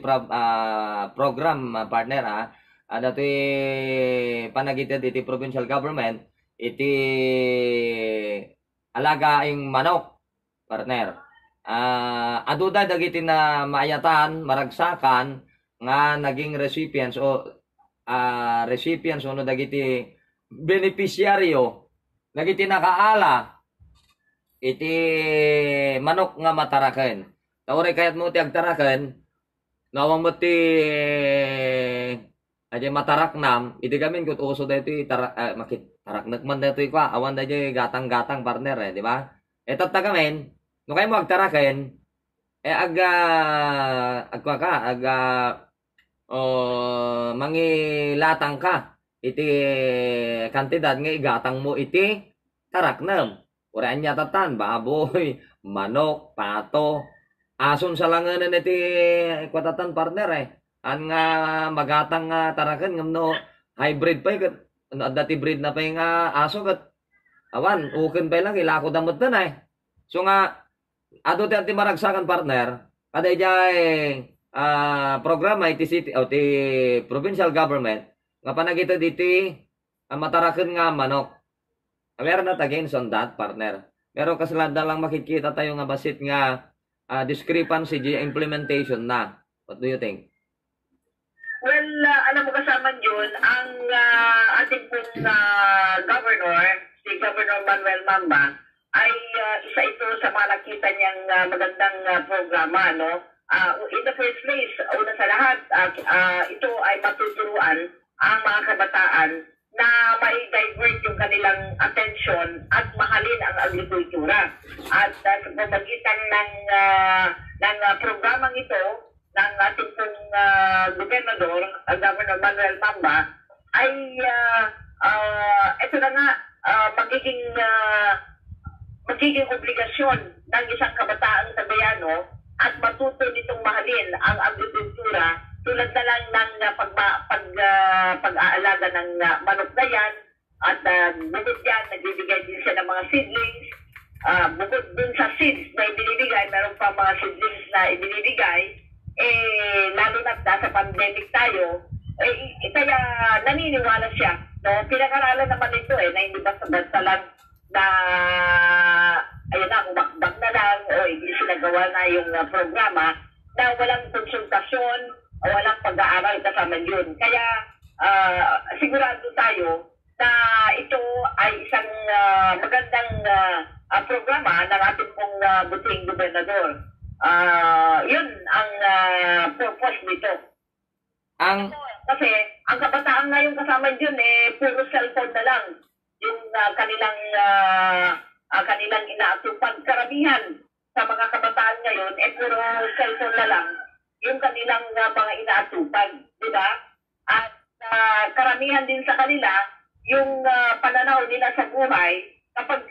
program partner. Dati panagitan iti provincial government, iti alagaing manok, partner. Aduda dagiti na maayatan, maragsakan, nga naging recipients o recipients o no dagiti beneficiaryo, dagiti nakaala, iti manok nga mataraken. Tawari kayat mo ti agtaraken, nawang mo ti aja mataraknam, iti gamin kut uso dito makit taraknakman dito ko, awan da gatang-gatang partner di ba? Etat ta gamin, no kayo mo agtaraken, mangilatang ka, iti kantidad nga igatang mo iti taraknam. Uraan niya tatan, baboy, manok, pato, ason sa langanan iti kwatatan partner An nga magatang nga tarakan ngam hybrid pa dati breed na pa yung aso kat awan uken pa lang ilako damot na So nga ato ti maragsakan partner kada ijay programa iti city o ti provincial government nga panagita diti matarakan nga manok. Meron na against on that partner. Meron kasalada lang makikita tayo nga basit nga discrepancy di implementation na. What do you think? Well, alam mo kasama yun, ang ating pong governor, si Governor Manuel Mamba, ay isa ito sa mga nakita niyang magandang programa, no? In the first place, una sa lahat, ito ay matuturuan ang mga kabataan na may divert yung kanilang atensyon at mahalin ang agrikultura. At sa pamagitan ng programang ito, ng ating pong gobernador, Governor Manuel Mamba, ay ito na nga magiging obligasyon ng isang kabataang Tagayano at matuto nitong mahalin ang agrikultura tulad na lang ng pag-aalaga ng manok na yan at bukod yan, nagbibigay din siya ng mga seedlings. Bukod dun sa seeds na ibinibigay, meron pa mga seedlings na ibinibigay. Lalo na sa pandemic tayo, kaya naniniwala siya. No? Pinag-aralan naman ito na hindi basta-basta lang na ayun na, umakbak na lang o hindi sinagawa na yung programa na walang konsultasyon o walang pag-aaral kasama yun. Kaya sigurado tayo na ito ay isang magandang programa ng ating pong buting gobernador. Yun ang purpose nito. Kasi ang kabataan ngayon kasama dyan puro cellphone na lang yung kanilang inaatupag. Karamihan sa mga kabataan ngayon puro cellphone na lang yung kanilang mga inaatupag, di ba? At karamihan din sa kanila yung pananaw nila sa buhay kapag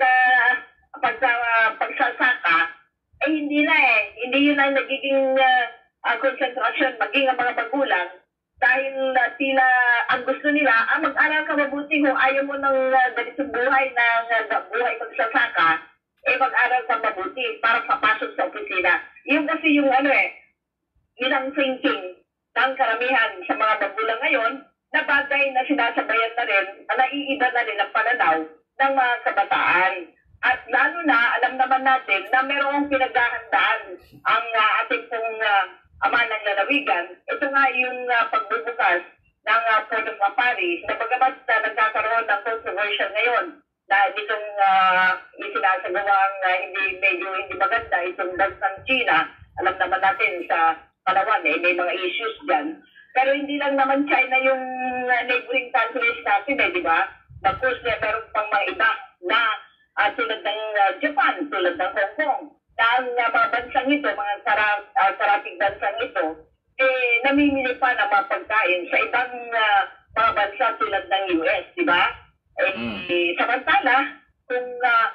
pagsasaka hindi na hindi yun ang nagiging konsentrasyon maging ang mga magulang dahil tila ang gusto nila mag-aral ka mabuti kung ayaw mo ng ganitong buhay buhay magsasaka mag-aral ka mabuti para papasok sa opisina. Yung kasi yung yun ang thinking ng karamihan sa mga magulang ngayon na bagay na sinasabayan na rin naiiba na rin ang pananaw ng mga kabataan. At lalo na, alam naman natin na merong pinaghahandaan ang ating pong ama ng lalawigan. Ito nga yung pagbubukas ng Port of Paris na bagamat nagkakaroon ng controversial ngayon na itong isinasagawang hindi maganda itong bansang China. Alam naman natin sa Palawan may mga issues dyan. Pero hindi lang naman China yung neighboring countries natin di ba? Of meron pang mga iba na tulad ng Japan, tulad ng Hong Kong, na ang mga bansang ito, mga karating bansang ito, namimili pa ng mga pagkain sa ibang mga bansa tulad ng US, di ba? Samantala, kung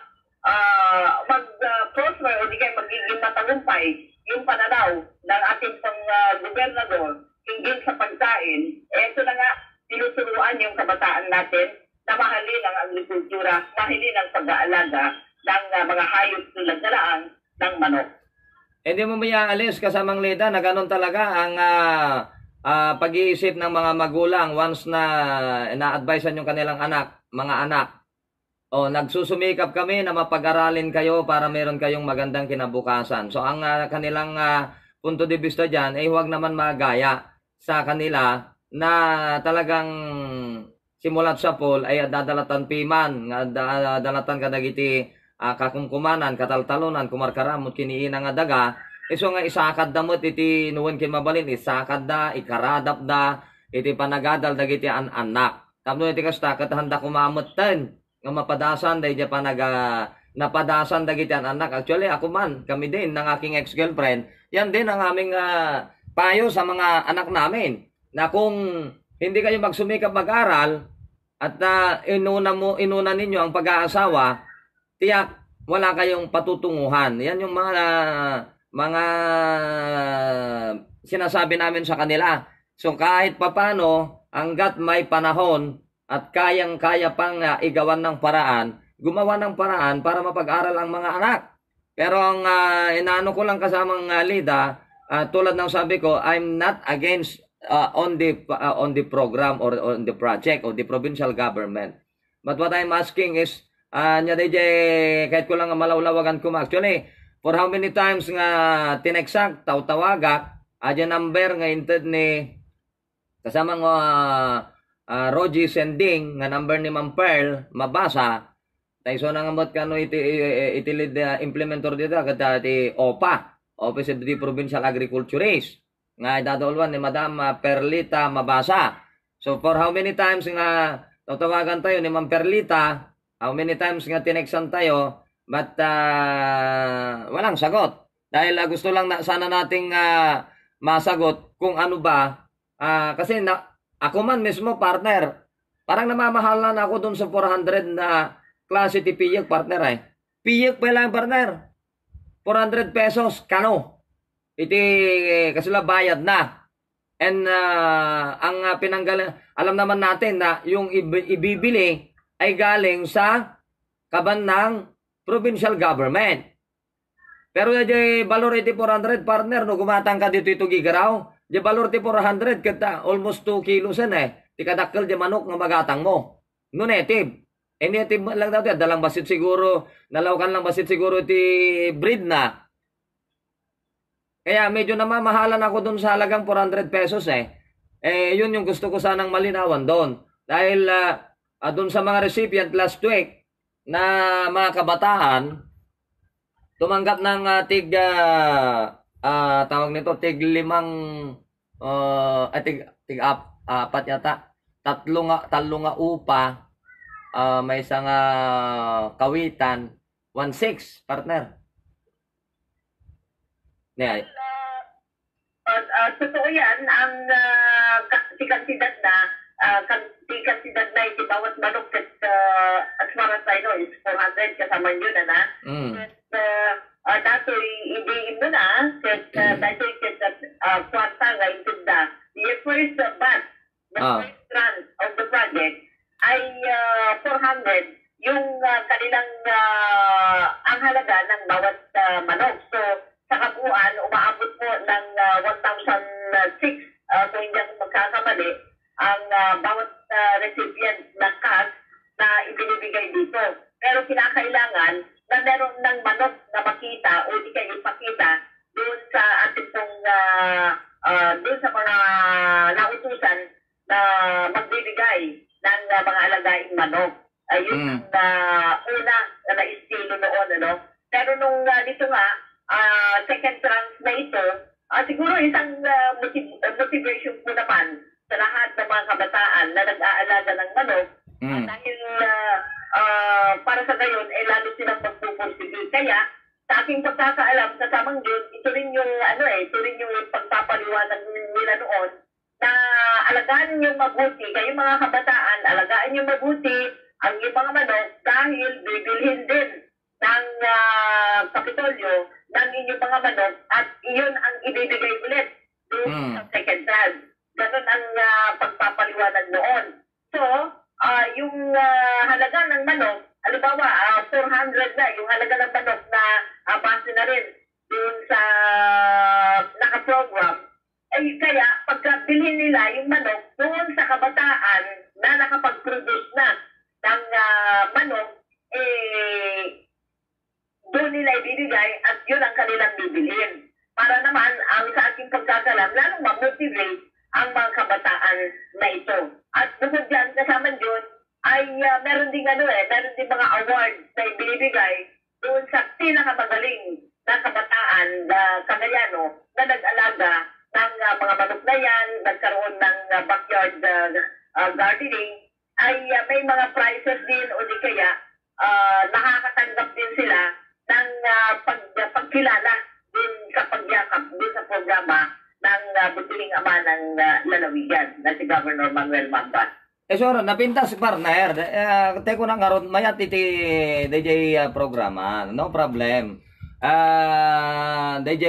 mag-prosper o di kayo magiging matagumpay yung pananaw ng ating pang gobernador hinggil sa pagkain, ito na nga, tinuturuan yung kabataan natin na mahalin ang agrikultura, mahalin ang pag-aalaga ng mga hayop tulad na lang ng manok. Hindi mo ba alis kasamang Leda na ganun talaga ang pag-iisip ng mga magulang once na na-advisean yung kanilang mga anak nagsusumikap kami na mapag-aralin kayo para meron kayong magandang kinabukasan. So ang kanilang punto de vista diyan ay huwag naman magaya sa kanila na talagang simulat sa pool ay dadalatan piman, nga dadalatan kadagiti kakumkumanan, kataltalunan, kumarkaramot kiniina nga daga. Iso nga isakad damot iti nuwen kin mabalin, isakad da, ikaradap da, iti panagadal dagiti anak. Tapno iti kasta katahanda kumamutten nga mapadasan dahil pa napadasan dagiti anak. Actually ako man, kami din ng aking ex-girlfriend, yan din ang aming payo sa mga anak namin na kung hindi kayo magsumikap mag-aral at inuna ninyo ang pag-aasawa, tiyak wala kayong patutunguhan. Yan yung mga sinasabi namin sa kanila. So kahit papano, hanggat may panahon at kayang-kaya pang igawan ng paraan, gumawa ng paraan para mapag-aral ang mga anak. Pero ang inaano ko lang kasamang Lida, tulad ng sabi ko, I'm not against on the program or on the project of the provincial government. But what I'm asking is, nya DJ, kahit ko lang malawlawagan ko actually, for how many times nga tineksak, tawagak, adya number nga inted ni kasamang Rogie Sending nga number ni Ma'am Pearl mabasa tayo so nangamot kano iti implementor dito kada ti OPA, Office of the Provincial Agriculturist nga dadolwan ni Madam Perlita mabasa. So for how many times nga tawagan tayo ni Ma'am Perlita, how many times nga tineksan tayo, but walang sagot. Dahil gusto lang sana nating masagot kung ano ba, kasi ako man mismo partner, parang namamahalan ako dun sa 400 na klase ti piyek partner eh. Piyek pa lang partner. 400 pesos kano. Iti kasila bayad na. And ang pinanggaling, alam naman natin na yung ibibili ay galing sa kaban ng provincial government. Pero yung valor iti 400 partner, no gumatang ka dito ito gigaraw, yung valor iti 400, kita almost 2 kilos eh. Ti kadakkel di manok nga magatang mo. No native. Native lang daw dalang basit siguro, nalawkan lang basit siguro ti breed na. Kaya medyo namamahalan ako dun sa halagang 400 pesos eh. Yun yung gusto ko sanang malinawan doon. Dahil dun sa mga recipient last week na mga kabataan, tumanggap ng tawag nito, tig apat yata, tatlo nga upa, may isang kawitan, 1.6 partner. Yeah. Totoo yan, ang sikansidad na iti bawat manok as far as I know is 400 kasama yun na. Dato'y idiin mo na dato'y kwarta nga itinda. The first batch, the first run of the project ay 400 yung kanilang ang halaga ng bawat manok. So sa kabuuan, umaabot po ng 1,006 kung hindi ako magkakamali ang bawat recipient na cash na ibinibigay dito. Pero kinakailangan na meron ng manok na makita o di kayo ipakita doon sa ating pong doon sa mga nautusan na magbibigay ng mga alagaing manok. Ayun ang una na estilo noon, ano? Pero nung dito nga, second tranche na ito, siguro isang motivation po naman sa lahat ng mga kabataan na nag-aalaga ng manok dahil para sa gayon, lalo silang magpupursige. Kaya, sa aking pagkakaalam, sa tamang yun, ito rin yung pagpapaliwanag nila noon na alagaan niyo mabuti, kayong mga kabataan, alagaan niyo mabuti ang inyong mga manok dahil bibilhin din ng Kapitolyo ng inyong mga manok at iyon ang ibibigay ulit doon sa second tranche. Ganon ang pagpapaliwanag noon. So, yung halaga ng manok, halimbawa 400 na, yung halaga ng manok na base na rin doon sa nakaprogram, kaya pagkabilhin nila yung manok doon sa kabataan na nakapag-produce na ng manok, doon nila ibibigay at yun ang kanilang bibilin. Para naman, ang sa aking pagkakalam, lalong ma-motivate ang mga kabataan na ito. At bukod dyan, kasama dyan, ay meron din meron din mga awards na ibinibigay doon sa pinakamagaling na kabataan na Cagayano na nag-alaga ng mga manok na yan, nagkaroon ng backyard gardening, ay may mga prizes din o di kaya nakakatanggap din sila ng pagkilala din sa pagyakap din sa programa ng butiling ama ng lalawigan na si Governor Manuel Mambas. Sure, napintas partner. Teko na ngaron mayat iti DJ programa. No problem. DJ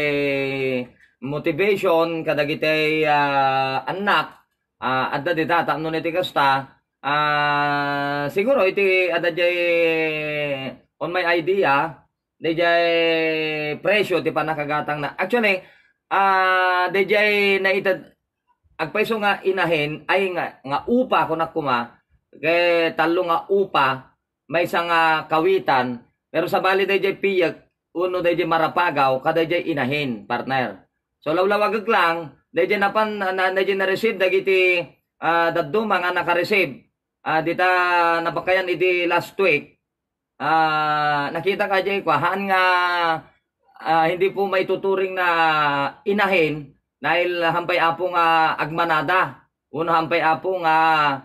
motivation kadagiti anak adda dita tapno iti kasta siguro iti adda on my idea DJ presyo ti panakagatang na actually DJ na itad agpaiso nga inahin ay nga upa ko nakuma kay talo nga upa may isang kawitan pero sa bali DJ piyag uno DJ marapagaw kada DJ inahin partner so lawlawag lang DJ napan na DJ na receive dagiti daduma nga naka-receive dita napakayan iti last week nakita ka DJ kwahan nga hindi po may tuturing na inahin dahil hampay apo nga agmanada. Uno hampay apo nga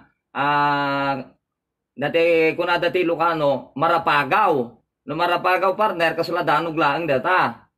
dati kuna dati Lucano marapagaw. No marapagaw partner kasla danog laang data.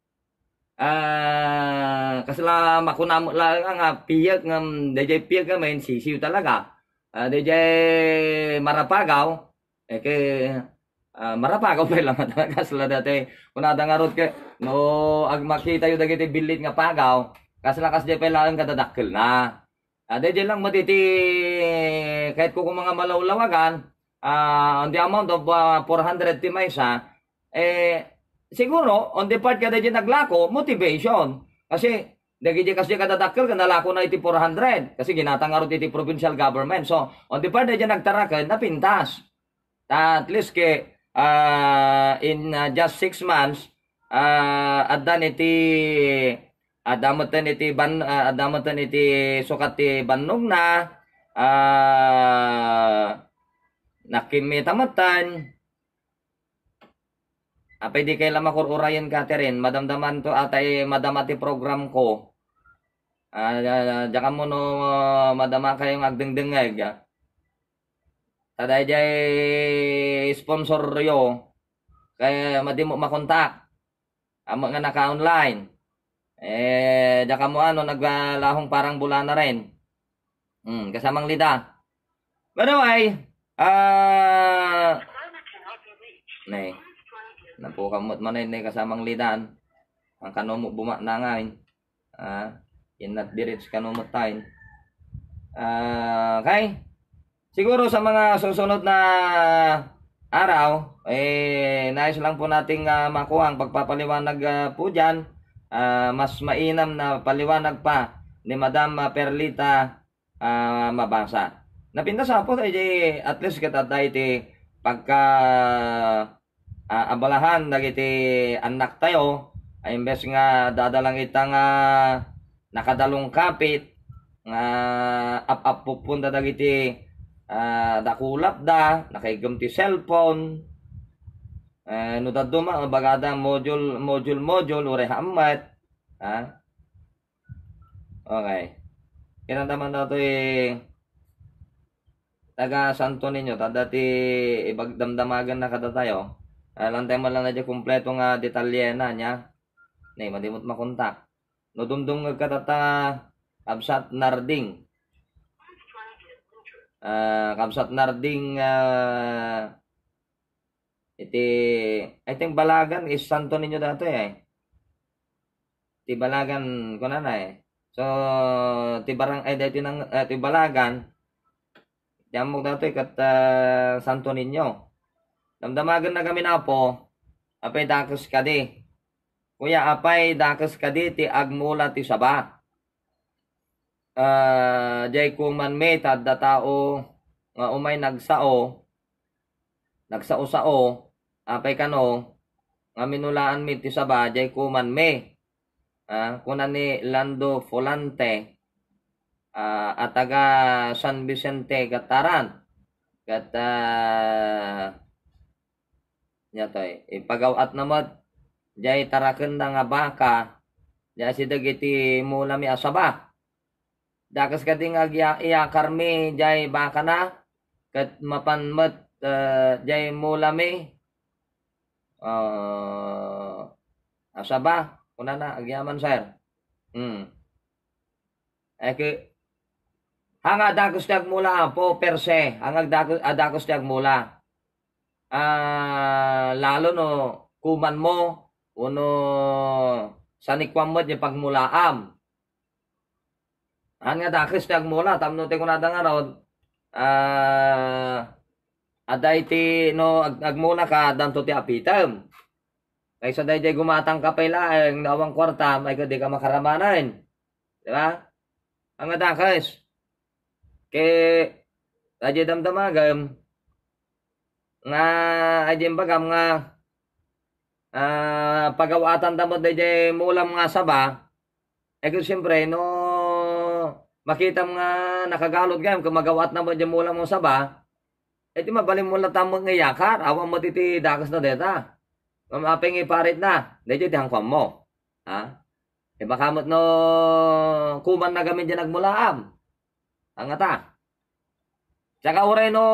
Kasla makunamo lang nga piyag ng DJ piyag nga main sisiw talaga. DJ marapagaw kay marapagaw pa lang talaga kasla dati kuna dangarot kay no ag makita yu dagiti bilit nga pagaw. Kasalakas di pa lang kadadakkel na. Dahil lang matiti, kahit kung mga malawlawagan, on the amount of 400 timaysa, siguro, on the part kada di naglako, motivation. Kasi, dahil kasi kadadakkel, kanalako na iti 400. Kasi ginatangaro iti provincial government. So, on the part na di nagtarakan, napintas. At least, in just 6 months, at dan iti adamatan iti sukat ti bannog na nakimitamatan apay di kay lamakururayan ka terin madamdaman to atay madamati program ko diyan mo no madama kayong agdengdengeg taday jay sponsor yo kay madi mo makontak amo nga naka-online daka mo naglalahong parang bula na rin. Kasamang lida. By the way, napukamot man na kasamang lidan. Ang kanumot na ngayon. Inat dirits kanumot tayo. Okay. Siguro sa mga susunod na araw, nais lang po nating makuha ang pagpapaliwanag po dyan. Mas mainam na paliwanag pa ni Madam Perlita mabasa. Napintas po at least kataday iti pagka abalahan dagiti anak tayo ay imbes nga dadalang itang nakadalong kapit nga apupunda dagiti dakulap da nakaigam ti cellphone no daduma bagada module ure hamat okay kinantaman daw to taga Santo Niño tadati ibagdamdamagan na kada tayo lantay mo lang na di kumpleto nga detalye na nya nay madimot makontak no dumdum katata Kabsat Narding Kabsat Narding iti I think Balagan is Santo Niño dato ti Balagan kuna na so ti barang dati nang ti Balagan Yamog dato kat Santo Niño. Damdamagan na kami na po. Apay dakas kadi. Kuya apay dakas kadi ti agmula ti saba. Jay kung man may tadda tao nga umay nagsao. Nagsao-sao. Apay kano nga minulaan mi ti saba jay kuman me. Kunan ni Lando Folante at taga San Vicente Gataran. Kat ipagawat namot jay taraken na nga baka jay si dagiti mula mi asaba. Dakas kading iyakar mi jay baka na kat mapanmet jay mula mi asaba kuna na agyaman sir. Hangad dakos tiag mula po per se hangag dakos tiag mula. Lalo no kuman mo uno sanikwam mo di pagmulaam. Hangad dakos tiag mula tamno te kunada nga rod. Aday ti no agmula ka danto ti apitem. Kaysa day jay gumatang kapay laeng nawang kwarta may di ka makaramanan. Di ba? Ang adakes. Kay adya damdamagam nga adya bagam nga pagawatan damod day jay mulam nga saba. Kung siyempre no makita nga nakagalod gayam kung magawat na mo dyan mulam mo saba. Di mabalim mo lang tamang ngayakar. Awang mo titi dakas na deta. Mamaping iparit na. Dahil dyan hangkwam mo. Makamot no kuman na gamin dyan nagmulaam. Ang ata. Tsaka uray no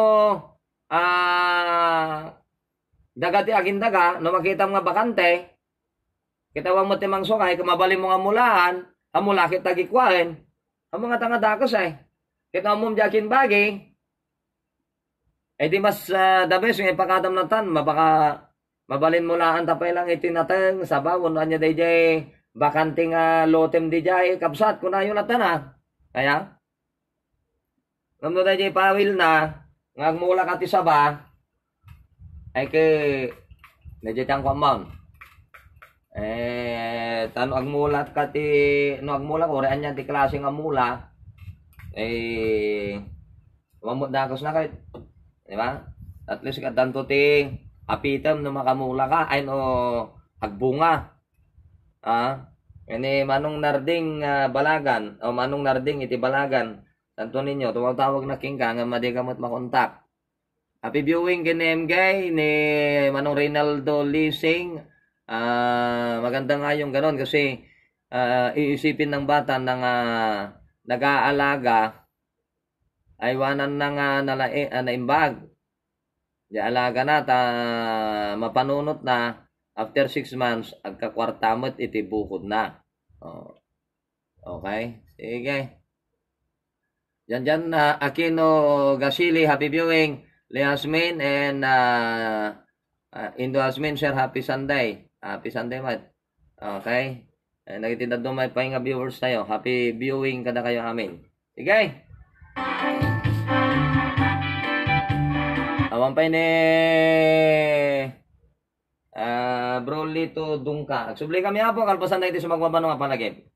dagati agin daga no makita mga bakante. Kitawang mo timang sungay kung mabalim mo nga mulaan. Amula kita gikwain. Ang mga tanga dakos Kita mo jakin bagi. Di mas the best yung ipakadam na tan. Mabaka mabalin mo lang tapay lang itinateng sa bawon anya DJ bakanting lotem DJ kapsat kuna yun natan kaya ngamno DJ pawil na ngagmula ka ti saba ay ke DJ tang kwamon tano agmulat ka ti no agmula ko anya ti klase nga mula mamut dakos na kahit di ba at least kadanto ti apitem no makamula ka ay no agbunga. Ini manong narding balagan o manong narding iti balagan. Tanto ninyo tuwag-tawag na king ka nga madigamot makontak. Happy viewing kini MG ni Manong Reynaldo Lising. Maganda nga yung ganon kasi iisipin ng bata na nag-aalaga ay wanan na naimbag. Di alaga na mapanunot na after 6 months agkakwartamot iti bukod na. Okay? Sige. Diyan Aquino Gasili, happy viewing. Leasmin and Indo Asmin, share happy Sunday. Happy Sunday, Mat. Okay? Nagitindad doon may pahinga viewers tayo. Happy viewing kada kayo amin. Sige. Awan pa ni Bro Lito Dungka. Nagsubli kami po, kalpasan na ito sa magmabano nga panagip.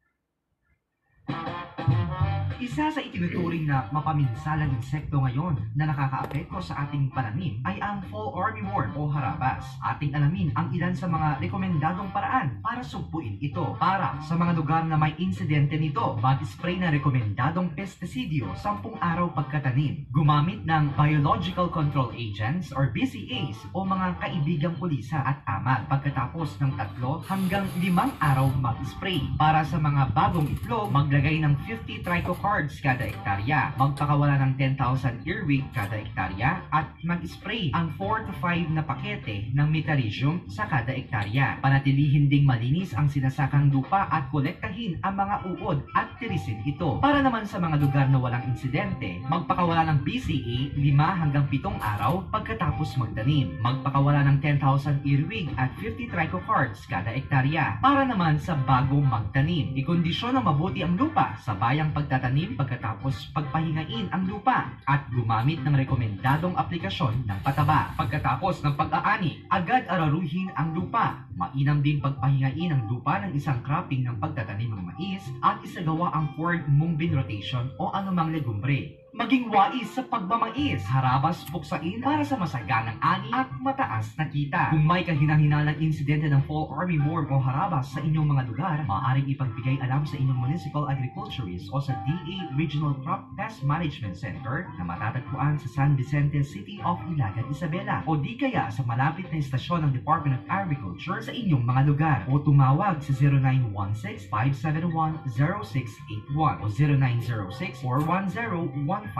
Isa sa itinuturing na mapaminsalang insekto ngayon na nakakaapekto sa ating pananim ay ang fall armyworm o harabas. Ating alamin ang ilan sa mga rekomendadong paraan para sugpuin ito. Para sa mga lugar na may insidente nito, mag-spray na rekomendadong pestisidyo 10 araw pagkatanim. Gumamit ng Biological Control Agents or BCAs o mga kaibigang pulisa at amal pagkatapos ng 3 hanggang 5 araw mag-spray. Para sa mga bagong itlog, maglagay ng 50 trichocards kada ektarya, magpakawala ng 10,000 earwig kada ektarya, at mag-spray ang 4 to 5 na pakete ng metarhizium sa kada ektarya. Panatilihin ding malinis ang sinasakang lupa at kolektahin ang mga uod at tirisin ito. Para naman sa mga lugar na walang insidente, magpakawala ng BCA 5 hanggang 7 araw pagkatapos magtanim. Magpakawala ng 10,000 earwig at 50 trichocards kada ektarya. Para naman sa bagong magtanim, ikondisyon ng mabuti ang lupa sa bayang pagtatanim pagkatapos pagpahingain ang lupa at gumamit ng rekomendadong aplikasyon ng pataba. Pagkatapos ng pag-aani, agad araruhin ang lupa. Mainam din pagpahingain ang lupa ng isang cropping ng pagtatanim ng mais at isagawa ang forward mung bin rotation o anumang legumbre. Maging wais sa pagmamais. Harabas buksain para sa masaganang ani at mataas na kita. Kung may kahinahinalang insidente ng Fall Army Morgue o Harabas sa inyong mga lugar, maaaring ipagbigay alam sa inyong Municipal Agriculturist o sa DA Regional Crop Pest Management Center na matatagpuan sa San Vicente City of Ilagan, Isabela, o di kaya sa malapit na istasyon ng Department of Agriculture sa inyong mga lugar, o tumawag sa 0916-571-0681 o 0906-410-1542.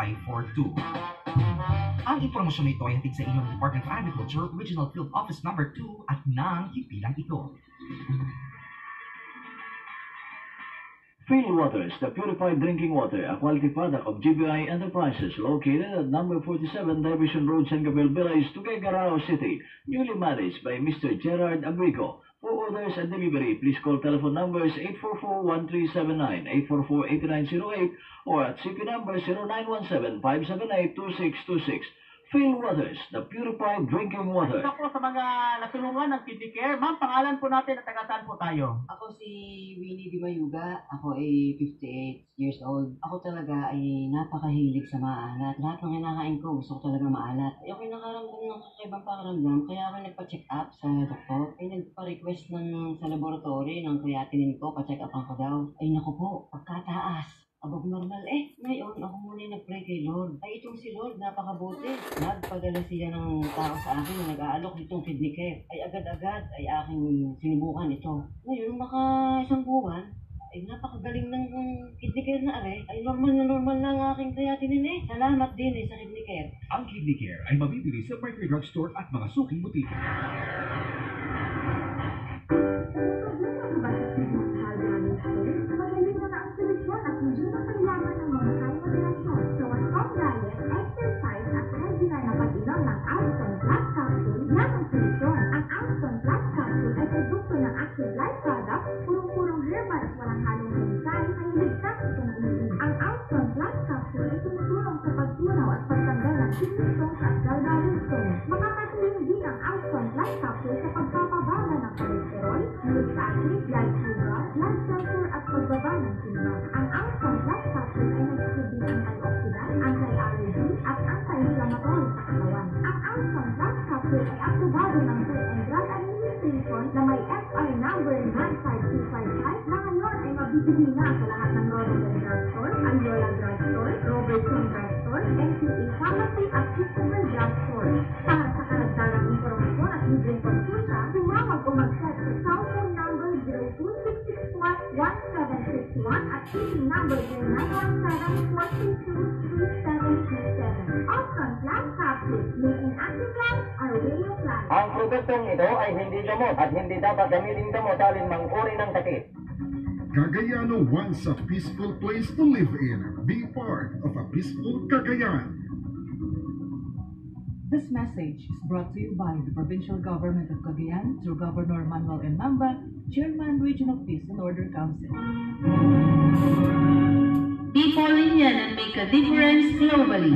Ang impormasyon nito ay hatid sa inyong Department of Agriculture, Regional Field Office Number 2 at ng himpilang ito. Field Waters, the purified drinking water, a quality product of GBI Enterprises, located at number 47 Division Road, San Gabriel Village, Tuguegarao City, newly managed by Mr. Gerard Abrigo. For orders and delivery, please call telephone numbers 844-1379, 844-8908, or at CP number 0917-578-2626. Field Waters, the purified drinking water. Ito po sa mga natulungan ng Kidney Care. Ma'am, pangalan po natin at taga saan po tayo? Ako si Winnie Di Mayuga. Ako ay 58 years old. Ako talaga ay napakahilig sa maalat. Lahat ng kinakain ko gusto ko talaga maalat. Ako'y nakaramdam ng kakaibang pakiramdam, kaya ako nagpa-check up sa doktor. Ay nagpa-request sa laboratory ng creatinine ko, pa-check upan ko daw. Ay naku po, pagkataas. Above normal. Ngayon, ako muna yung nag-pray kay Lord. Ay, itong si Lord, napakabuti. Nagpadala siya ng tao sa akin na nag-aalok nitong Kidney Care. Ay, agad-agad ay aking sinubukan ito. Ngayon, maka isang buwan, ay napakagaling ng Kidney Care na ay normal na ang aking creatinine. Salamat din sa Kidney Care. Ang Kidney Care ay mabibili sa Mercury Drugstore at mga suking butika. Ang produktong ito ay hindi gamot at hindi dapat gamitin gamot alinmang uri ng sakit. Cagayano wants a peaceful place to live in. Be part of a peaceful Cagayan. This message is brought to you by the Provincial Government of Cagayan through Governor Manuel Embamba, Chairman, Regional Peace and Order Council. Be Paulinean and make a difference globally.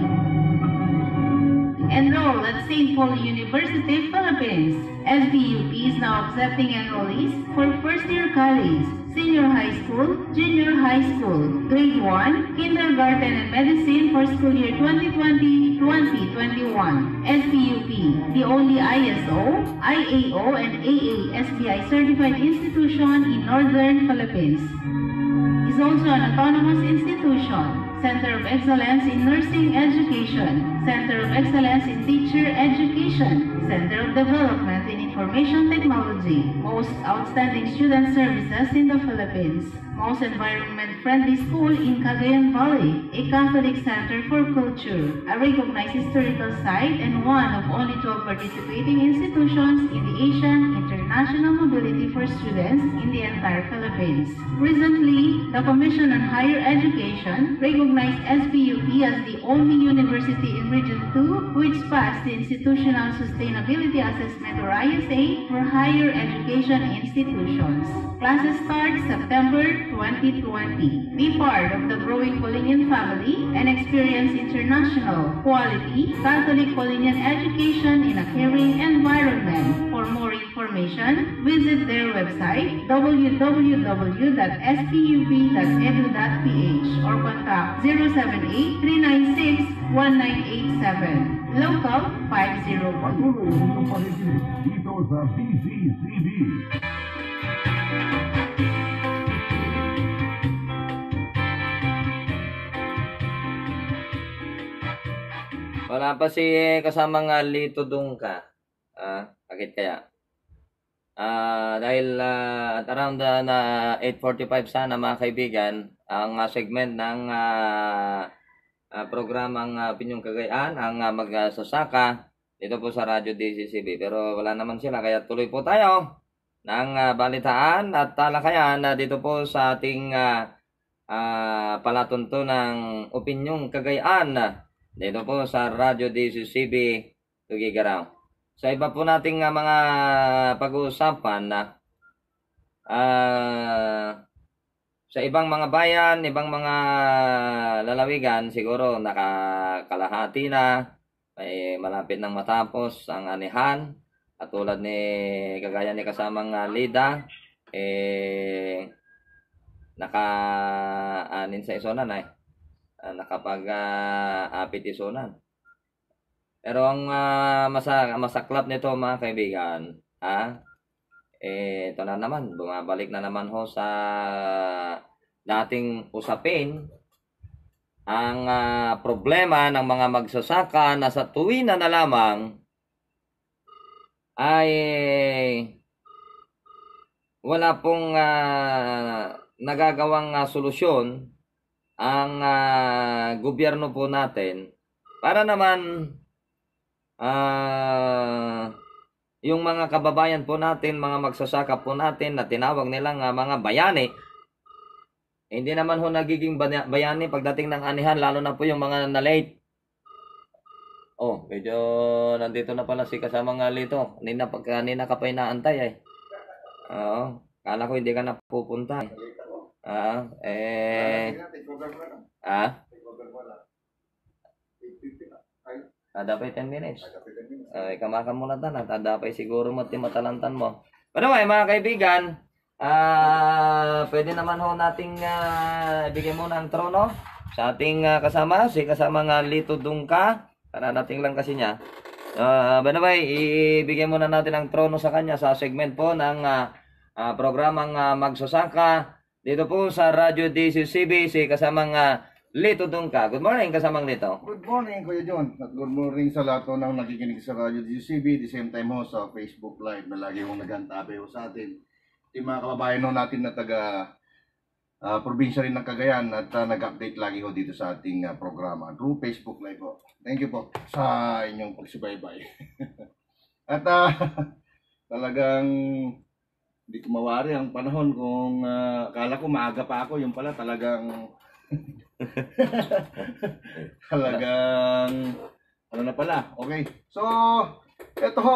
Enroll at St. Paul University, Philippines. SBUP is now accepting enrollees for first-year college, senior high school, junior high school, grade 1, kindergarten and medicine for school year 2020-2021. SBUP, the only ISO, IAO, and AASBI certified institution in Northern Philippines. Is also an autonomous institution. Center of Excellence in Nursing Education, Center of Excellence in Teacher Education, Center of Development in Information Technology, most outstanding student services in the Philippines, most environment-friendly school in Cagayan Valley, a Catholic center for culture, a recognized historical site, and one of only 12 participating institutions in the Asian International Mobility for Students in the entire Philippines. Recently, the Commission on Higher Education recognized SBUP as the only university in Region 2 which passed the Institutional Sustainability Assessment or ISA for higher education institutions. Classes start September 2020. Be part of the growing Paulinian family and experience international, quality, Catholic Paulinian education in a caring environment. For more information, information, visit their website www.spub.edu.ph or contact 078-396-1987. Local 501. Patuloy ang inyong pakikinig dito sa DZCB. Wala pa si kasamang Lito Dungka. Bakit kaya? Dahil at around na 8:45 sana mga kaibigan, ang segment ng programang Pinyong Cagayan, ang magsasaka dito po sa Radyo DCCB. Pero wala naman sila, kaya tuloy po tayo ng balitaan at talakayan dito po sa ating palatuntunang Pinyong Cagayan dito po sa Radyo DCCB Tugigaraw. Sa iba po nating mga pag-uusapan sa ibang mga bayan, ibang mga lalawigan, siguro nakakalahati na, may malapit nang matapos ang anihan. At tulad ni kagaya ni kasamang Lida, naka-anin sa isonan nakapag-apit isonan. Pero ang masaklap nito mga kaibigan, ito na naman, bumabalik na naman ho sa dating usapin ang problema ng mga magsasaka na sa tuwin na lamang ay wala pong nagagawang solusyon ang gobyerno po natin para naman yung mga kababayan po natin, mga magsasaka po natin na tinawag nilang mga bayani, hindi naman ho nagiging bayani pagdating ng anihan, lalo na po yung mga na-late. Medyo nandito na pala si kasamang Lito. Kanina ka pa inaantay kala ko hindi ka na pupunta dapat 10 minutes. Kamakan mo na tan. Dapat siguro matalantan mo. Pero mga kaibigan, pwede naman ho nating ibigay muna ang trono sa ating kasama, si kasamang Lito Dungka. Kararating lang kasi niya. Ibigay muna natin ang trono sa kanya sa segment po ng programang Magsasaka dito po sa Radyo DCCB, si kasamang Lito Dungka. Good morning, kasamang Lito. Good morning, Kuya John. At good morning sa lahat ng nakikinig sa Radyo DCCB. The same time ho sa Facebook Live na lagi hong nagantabi ho sa atin. Yung mga kababayan ho natin na taga probinsya rin ng Cagayan at nag-update lagi ho dito sa ating programa through Facebook Live ho. Thank you po sa inyong pagsubaybay. At talagang hindi ko mawari ang panahon kung akala ko maaga pa ako. Yung pala talagang talagang ano na pala. Okay. So, ito ho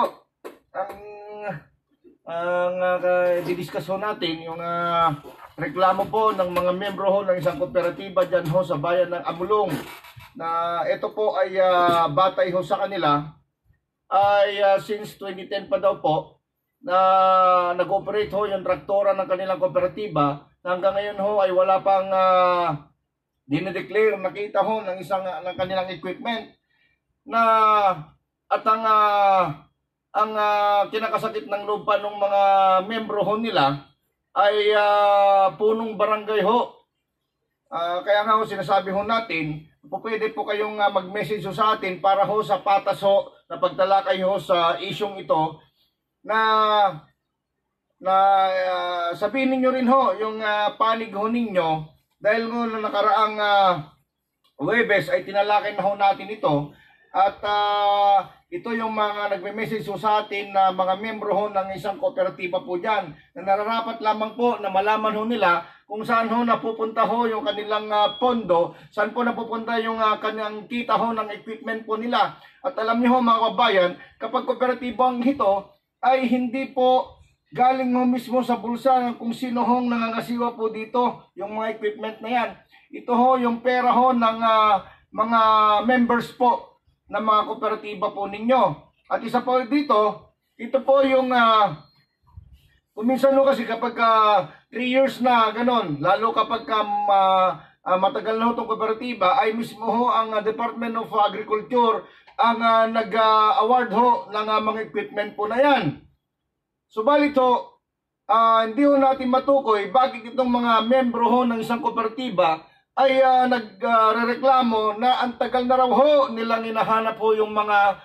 ang didiscuss ho natin yung reklamo po ng mga membro ho ng isang kooperatiba dyan ho sa bayan ng Amulong, na ito po ay batay ho sa kanila ay since 2010 pa daw po na nag-operate ho yung traktora ng kanilang kooperatiba. Hanggang ngayon ho ay wala pang dinedeclare, nakita ho ng isang ng kanilang equipment na at ang kinakasakit ng loob pa ng mga membro ho nila ay punong barangay ho. Kaya nga ho sinasabi ho natin, pwede po kayong mag-message ho sa atin para ho sa patas ho na pagtalakay ho sa isyong ito na sabihin niyo rin ho yung panig ho ninyo. Dahil nga na nakaraang Huwebes ay tinalakay na ho natin ito. At ito yung mga nagme-message ho sa atin na mga membro ho ng isang kooperatiba po dyan, na nararapat lamang po na malaman ho nila kung saan ho napupunta ho yung kanilang pondo, saan po napupunta yung kanilang kita ho ng equipment po nila. At alam niyo ho mga kabayan, kapag kooperatibang ito ay hindi po galing mo mismo sa bulsa kung sino hong nangangasiwa po dito yung mga equipment na yan. Ito ho yung pera ho ng mga members po ng mga kooperatiba po ninyo. At isa po dito, ito po yung Kung minsan no kasi kapag 3 years na ganon, lalo kapag matagal na ho itong kooperatiba, ay mismo ho ang Department of Agriculture ang nag-award ho ng mga equipment po na yan. Subalit ho, hindi ho natin matukoy bakit itong mga membro ho ng isang kooperatiba ay nagrereklamo na ang tagal na raw ho nilang hinahanap ho yung mga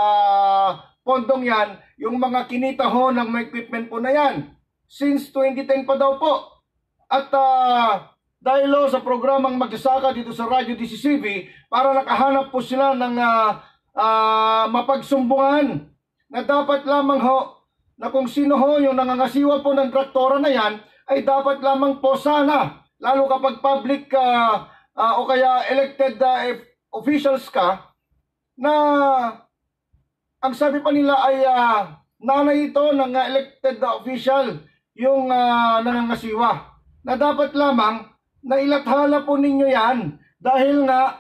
pondong yan, yung mga kinita ho ng mga equipment po na yan. Since 2010 pa daw po. At dahil ho sa programang Magsasaka dito sa Radyo DCCV, para nakahanap po sila ng mapagsumbungan na dapat lamang ho na kung sino ho yung nangangasiwa po ng traktora na yan ay dapat lamang po sana, lalo kapag public o kaya elected officials ka, na ang sabi pa nila ay nanay ito ng elected official yung nangangasiwa, na dapat lamang na ilathala po ninyo yan dahil nga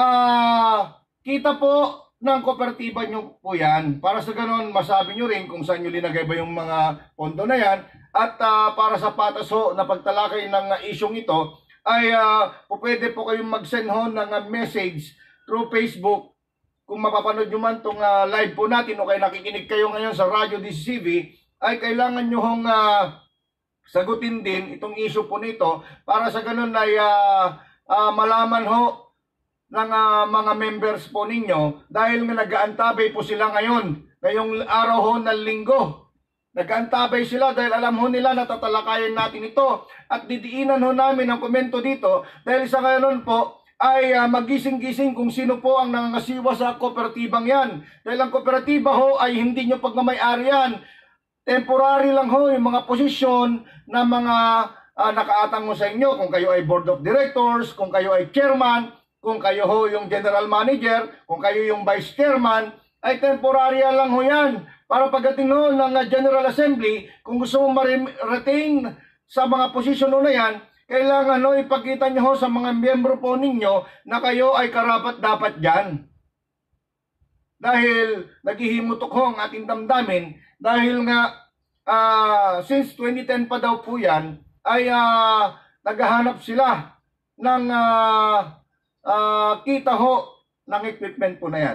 kita po ng kooperatiba nyo po yan. Para sa ganon, masabi nyo rin kung saan nyo linagay ba yung mga pondo na yan. At para sa patas ho na pagtalakay ng isyong ito, ay pwede po kayong mag-send ho ng message through Facebook. Kung mapapanood nyo man itong live po natin o kaya nakikinig kayo ngayon sa Radyo DCCV, ay kailangan nyo hong sagutin din itong issue po nito para sa ganon ay malaman ho ng mga members po ninyo, dahil nga nag-aantabay po sila ngayong araw ho ng linggo. Nag-aantabay sila dahil alam ho nila na tatalakayin natin ito at didiinan ho namin ang komento dito dahil sa ngayon po ay magising-gising kung sino po ang nangangasiwa sa kooperatibang yan. Dahil ang kooperatiba ho ay hindi nyo pagmamay-ari yan. Temporary lang ho yung mga posisyon na mga nakaatang mo sa inyo, kung kayo ay board of directors, kung kayo ay chairman, kung kayo ho yung general manager, kung kayo yung vice chairman, ay temporary lang ho yan. Para pagdating ho ng General Assembly, kung gusto mo ma-retain sa mga posisyon na yan, kailangan ho ipakita nyo ho sa mga miyembro po ninyo na kayo ay karapat-dapat dyan. Dahil naghihimutok ho ang ating damdamin, dahil nga since 2010 pa daw po yan, ay naghahanap sila ng kita ho ng equipment po na yan.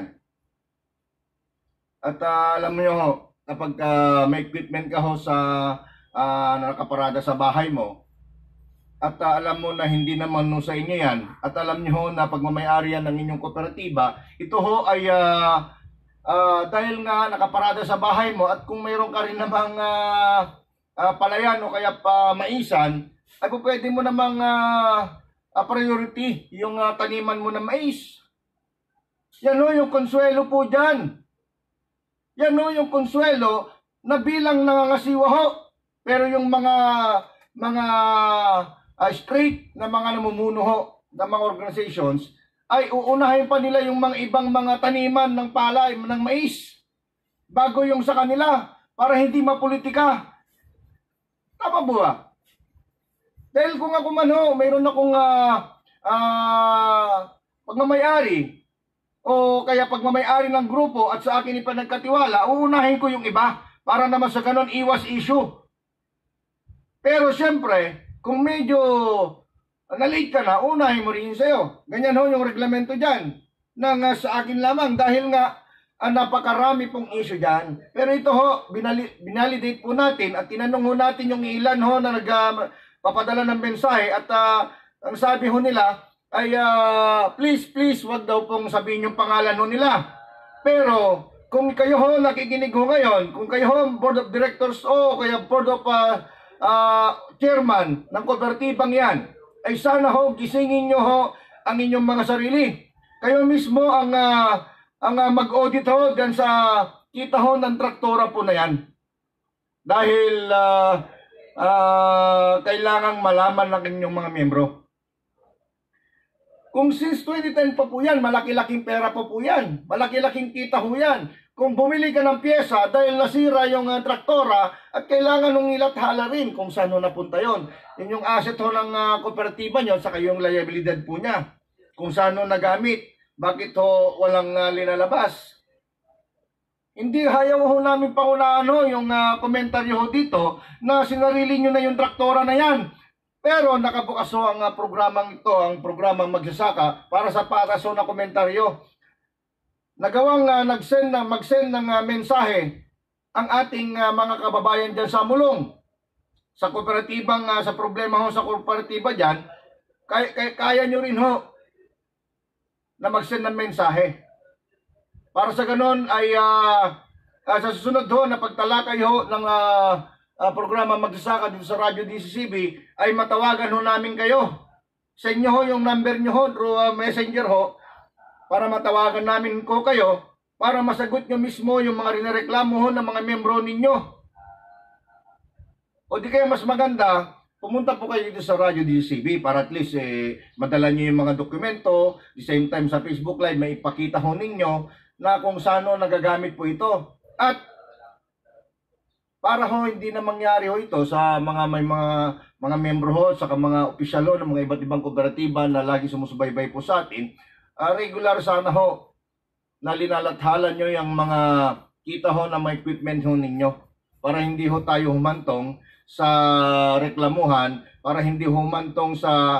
At alam niyo ho, kapag may equipment ka ho sa nakaparada sa bahay mo, at alam mo na hindi naman no sa inyo yan, at alam niyo ho na pagmamayari yan ng inyong kooperatiba, ito ho ay dahil nga nakaparada sa bahay mo, at kung mayroon ka rin namang palayan o kaya maisan, ay po pwede mo namang priority yung taniman mo ng mais. Yan o yung konsuelo po dyan. Yan o yung konsuelo na bilang nangangasiwa ho. Pero yung mga straight na mga namumuno ho ng mga organizations, ay uunahin pa nila yung mga ibang mga taniman ng palay, ng mais, bago yung sa kanila, para hindi mapolitika. Tama ba? Dahil kung ako man ho, mayroon akong pagmamayari o kaya pagmamayari ng grupo at sa akin ipanagkatiwala, uunahin ko yung iba para naman sa ganon iwas issue. Pero siyempre, kung medyo na-late ka na, unahin mo rin sa'yo. Ganyan ho yung reglamento dyan nang sa akin lamang dahil nga napakarami pong issue dyan. Pero ito ho, binalidate po natin at tinanong ho natin yung ilan ho na papadala ng mensahe at ang sabi ho nila ay please wag daw pong sabihin yung pangalan ho nila. Pero kung kayo ho nakikinig ho ngayon, kung kayo ho board of directors o kaya board of chairman ng kooperatibang yan, ay sana ho gisingin nyo ho ang inyong mga sarili. Kayo mismo ang mag-audit ho dyan sa kita ho ng traktora po na yan. Dahil kailangang malaman ng inyong mga miyembro. Kung since 2010 pa po yan, malaki-laking pera po yan. Malaki-laking kita ho yan. Kung bumili ka ng pyesa dahil nasira yung traktora at kailangan nung ilathala rin kung saan ho napunta yon. Yun yung asset ho ng kooperatiba nyo saka yung liabilidad po niya. Kung saan ho nagamit, bakit ho walang linalabas. Hindi hayaw ho namin pangunahan ho yung komentaryo ho dito na sinarili nyo na yung traktora na yan. Pero nakabukas ho ang programang ito, ang programang Magsasaka para sa patas ho na komentaryo. Nagawang mag-send ng mensahe ang ating mga kababayan dyan sa Mulong. Sa kooperatibang, sa problema ho sa kooperatiba dyan, kaya nyo rin ho na mag-send ng mensahe. Para sa ganon ay sa susunod ho na pagtalakay ho ng programa Magsasaka dito sa Radyo DCCB ay matawagan ho namin kayo. Sa inyo ho yung number nyo ho through messenger ho para matawagan namin ko kayo para masagot nyo mismo yung mga rinereklamo ho ng mga membro ninyo. O di kayo mas maganda, pumunta po kayo dito sa Radyo DCCB para at least madala nyo yung mga dokumento. At the same time sa Facebook Live may ipakita ho ninyo na kung saan nagagamit po ito. At para ho hindi na mangyari ho ito sa may mga membro ho sa mga opisyal ho ng mga iba't ibang kooperatiba na lagi sumusubaybay po sa atin, regular sana ho na linalathala nyo yung mga kita ho na may equipment ho ninyo para hindi ho tayo humantong sa reklamuhan, para hindi humantong sa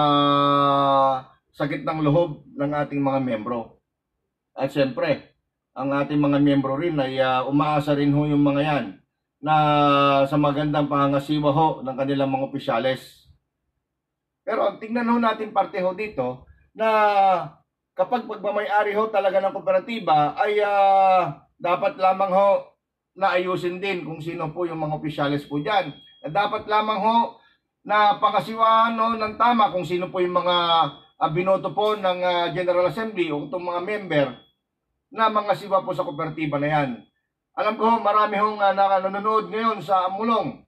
sakit ng loob ng ating mga membro. At siyempre, ang ating mga membro rin ay umaasa rin ho yung mga yan na sa magandang pangangasiwa ho ng kanilang mga opisyales. Pero ang tingnan ho natin parte ho dito na kapag pagmamayari ho talaga ng kooperatiba ay dapat lamang ho na ayusin din kung sino po yung mga opisyales po dyan. Dapat lamang ho na pangasiwaan ho ng tama kung sino po yung mga binoto po ng General Assembly o itong mga member na mga siwa po sa kooperatiba na yan. Alam ko marami hong nanonood ngayon sa Mulong.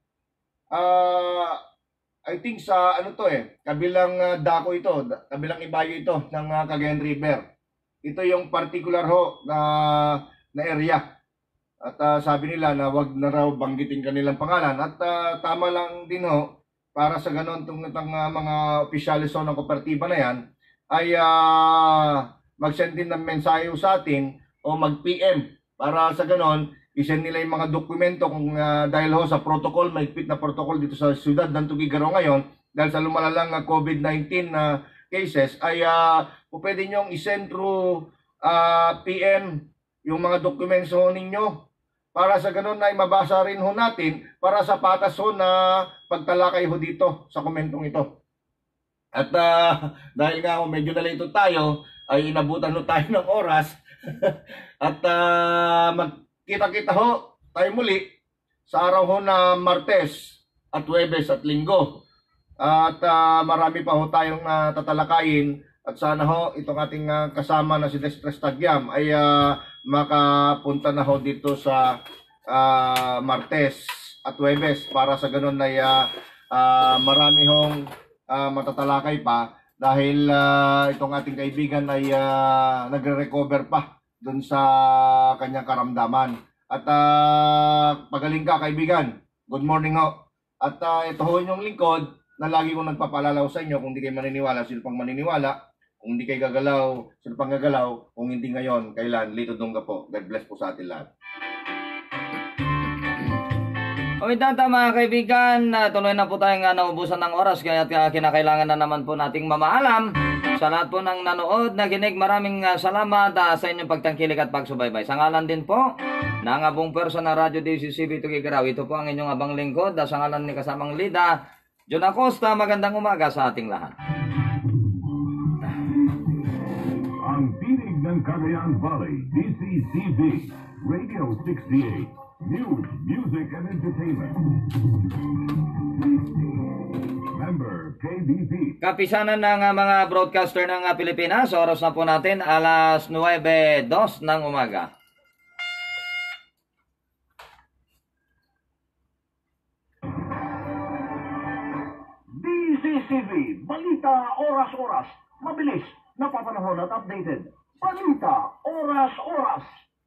I think sa kabilang dako ito, kabilang ibayo ito ng Cagayan River. Ito yung particular ho na area. At sabi nila na wag na raw banggitin kanilang pangalan. At tama lang din ho, para sa ganon itong mga opisyalis ng kooperatiba na yan, ay mag-send din ng mensahe sa atin o mag-PM para sa ganon, isend nila yung mga dokumento kung dahil ho sa protocol, may fit na protocol dito sa siyudad ng Tuguegarao ngayon, dahil sa lumalalang COVID-19 cases, ay pwede nyong isend through PM yung mga dokumento ninyo para sa ganon ay mabasa rin ho natin para sa patas ho na pagtalakay ho dito sa komentong ito. At dahil nga medyo na late tayo, ay inabutan ho tayo ng oras at magkita-kita ho tayo muli sa araw ho na Martes at Huwebes at Linggo. At marami pa ho tayong tatalakayin at sana ho itong ating kasama na si Destres Tagyam ay makapunta na ho dito sa Martes at Huwebes para sa ganun ay marami hong matatalakay pa dahil itong ating kaibigan ay nagre-recover pa dun sa kanyang karamdaman. At pagaling ka kaibigan, good morning ho. At ito ho yung lingkod na lagi kong nagpapalalaw sa inyo. Kung di kayo maniniwala, sino pang maniniwala? Kung di kayo gagalaw, sino pang gagalaw? Kung hindi ngayon, kailan? Lito Dungga po. God bless po sa atin lahat. O itata mga kaibigan, tuloy na po tayong naubusan ng oras kaya kinakailangan na naman po nating mamaalam. Sa lahat po ng nanood, naginig, maraming salamat sa inyong pagtangkilik at pagsubaybay. Sa ngalan din po ng abong person ng Radyo DCCB Tuguegarao, ito po ang inyong abang lingkod. Sa ngalan ni kasamang Lida, John Acosta, magandang umaga sa ating lahat. Ang tinig ng Cagayan Valley, DCCB, Radio 68. News, music, and entertainment. Member KBP. Kapisanan ng mga broadcaster ng Pilipinas. Oras na po natin, alas 9:02 ng umaga. DCCB, balita oras-oras. Mabilis, napapanahon at updated. Balita oras-oras.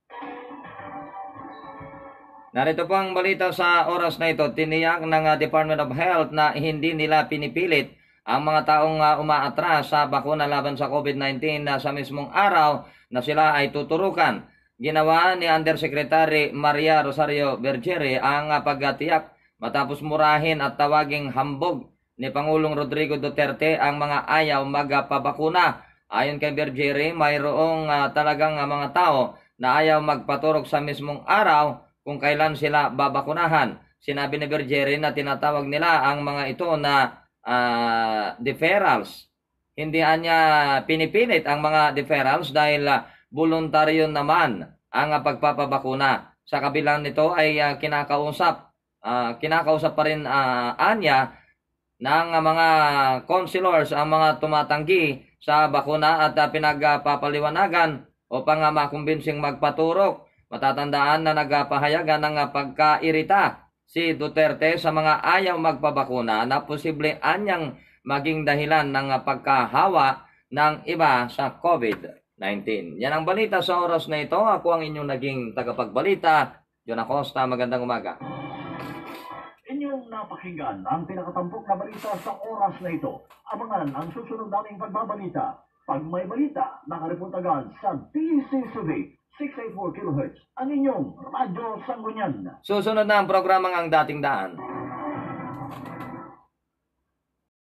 Narito po ang balita sa oras na ito. Tiniyak ng Department of Health na hindi nila pinipilit ang mga taong umaatras sa bakuna laban sa COVID-19 na sa mismong araw na sila ay tuturukan. ginawa ni Undersecretary Maria Rosario Bergere ang pagtiyak matapos murahin at tawaging hambog ni Pangulong Rodrigo Duterte ang mga ayaw magpabakuna. Ayon kay Bergere, mayroong talagang mga tao na ayaw magpaturok sa mismong araw kung kailan sila babakunahan. Sinabi ni Bergere na tinatawag nila ang mga ito na deferrals. Hindi niya pinipilit ang mga deferrals dahil voluntaryo naman ang pagpapabakuna. Sa kabilang nito ay kinakausap pa rin anya ng mga counselors ang mga tumatanggi sa bakuna at pinagpapaliwanagan upang makumbinsing magpaturok. Matatandaan na nagpahayagan ng pagkairita si Duterte sa mga ayaw magpabakuna na posible anyang maging dahilan ng pagkahawa ng iba sa COVID-19. Yan ang balita sa oras na ito. Ako ang inyong naging tagapagbalita, John Acosta. Magandang umaga. Inyong napakinggan ang pinakatampok na balita sa oras na ito. Abangan ang susunod naming pagbabalita. Pag may balita, nakareport agad sa DCCV 684 kHz, ang inyong Radyo Sanggunian. Susunod na ang programang Ang Dating Daan.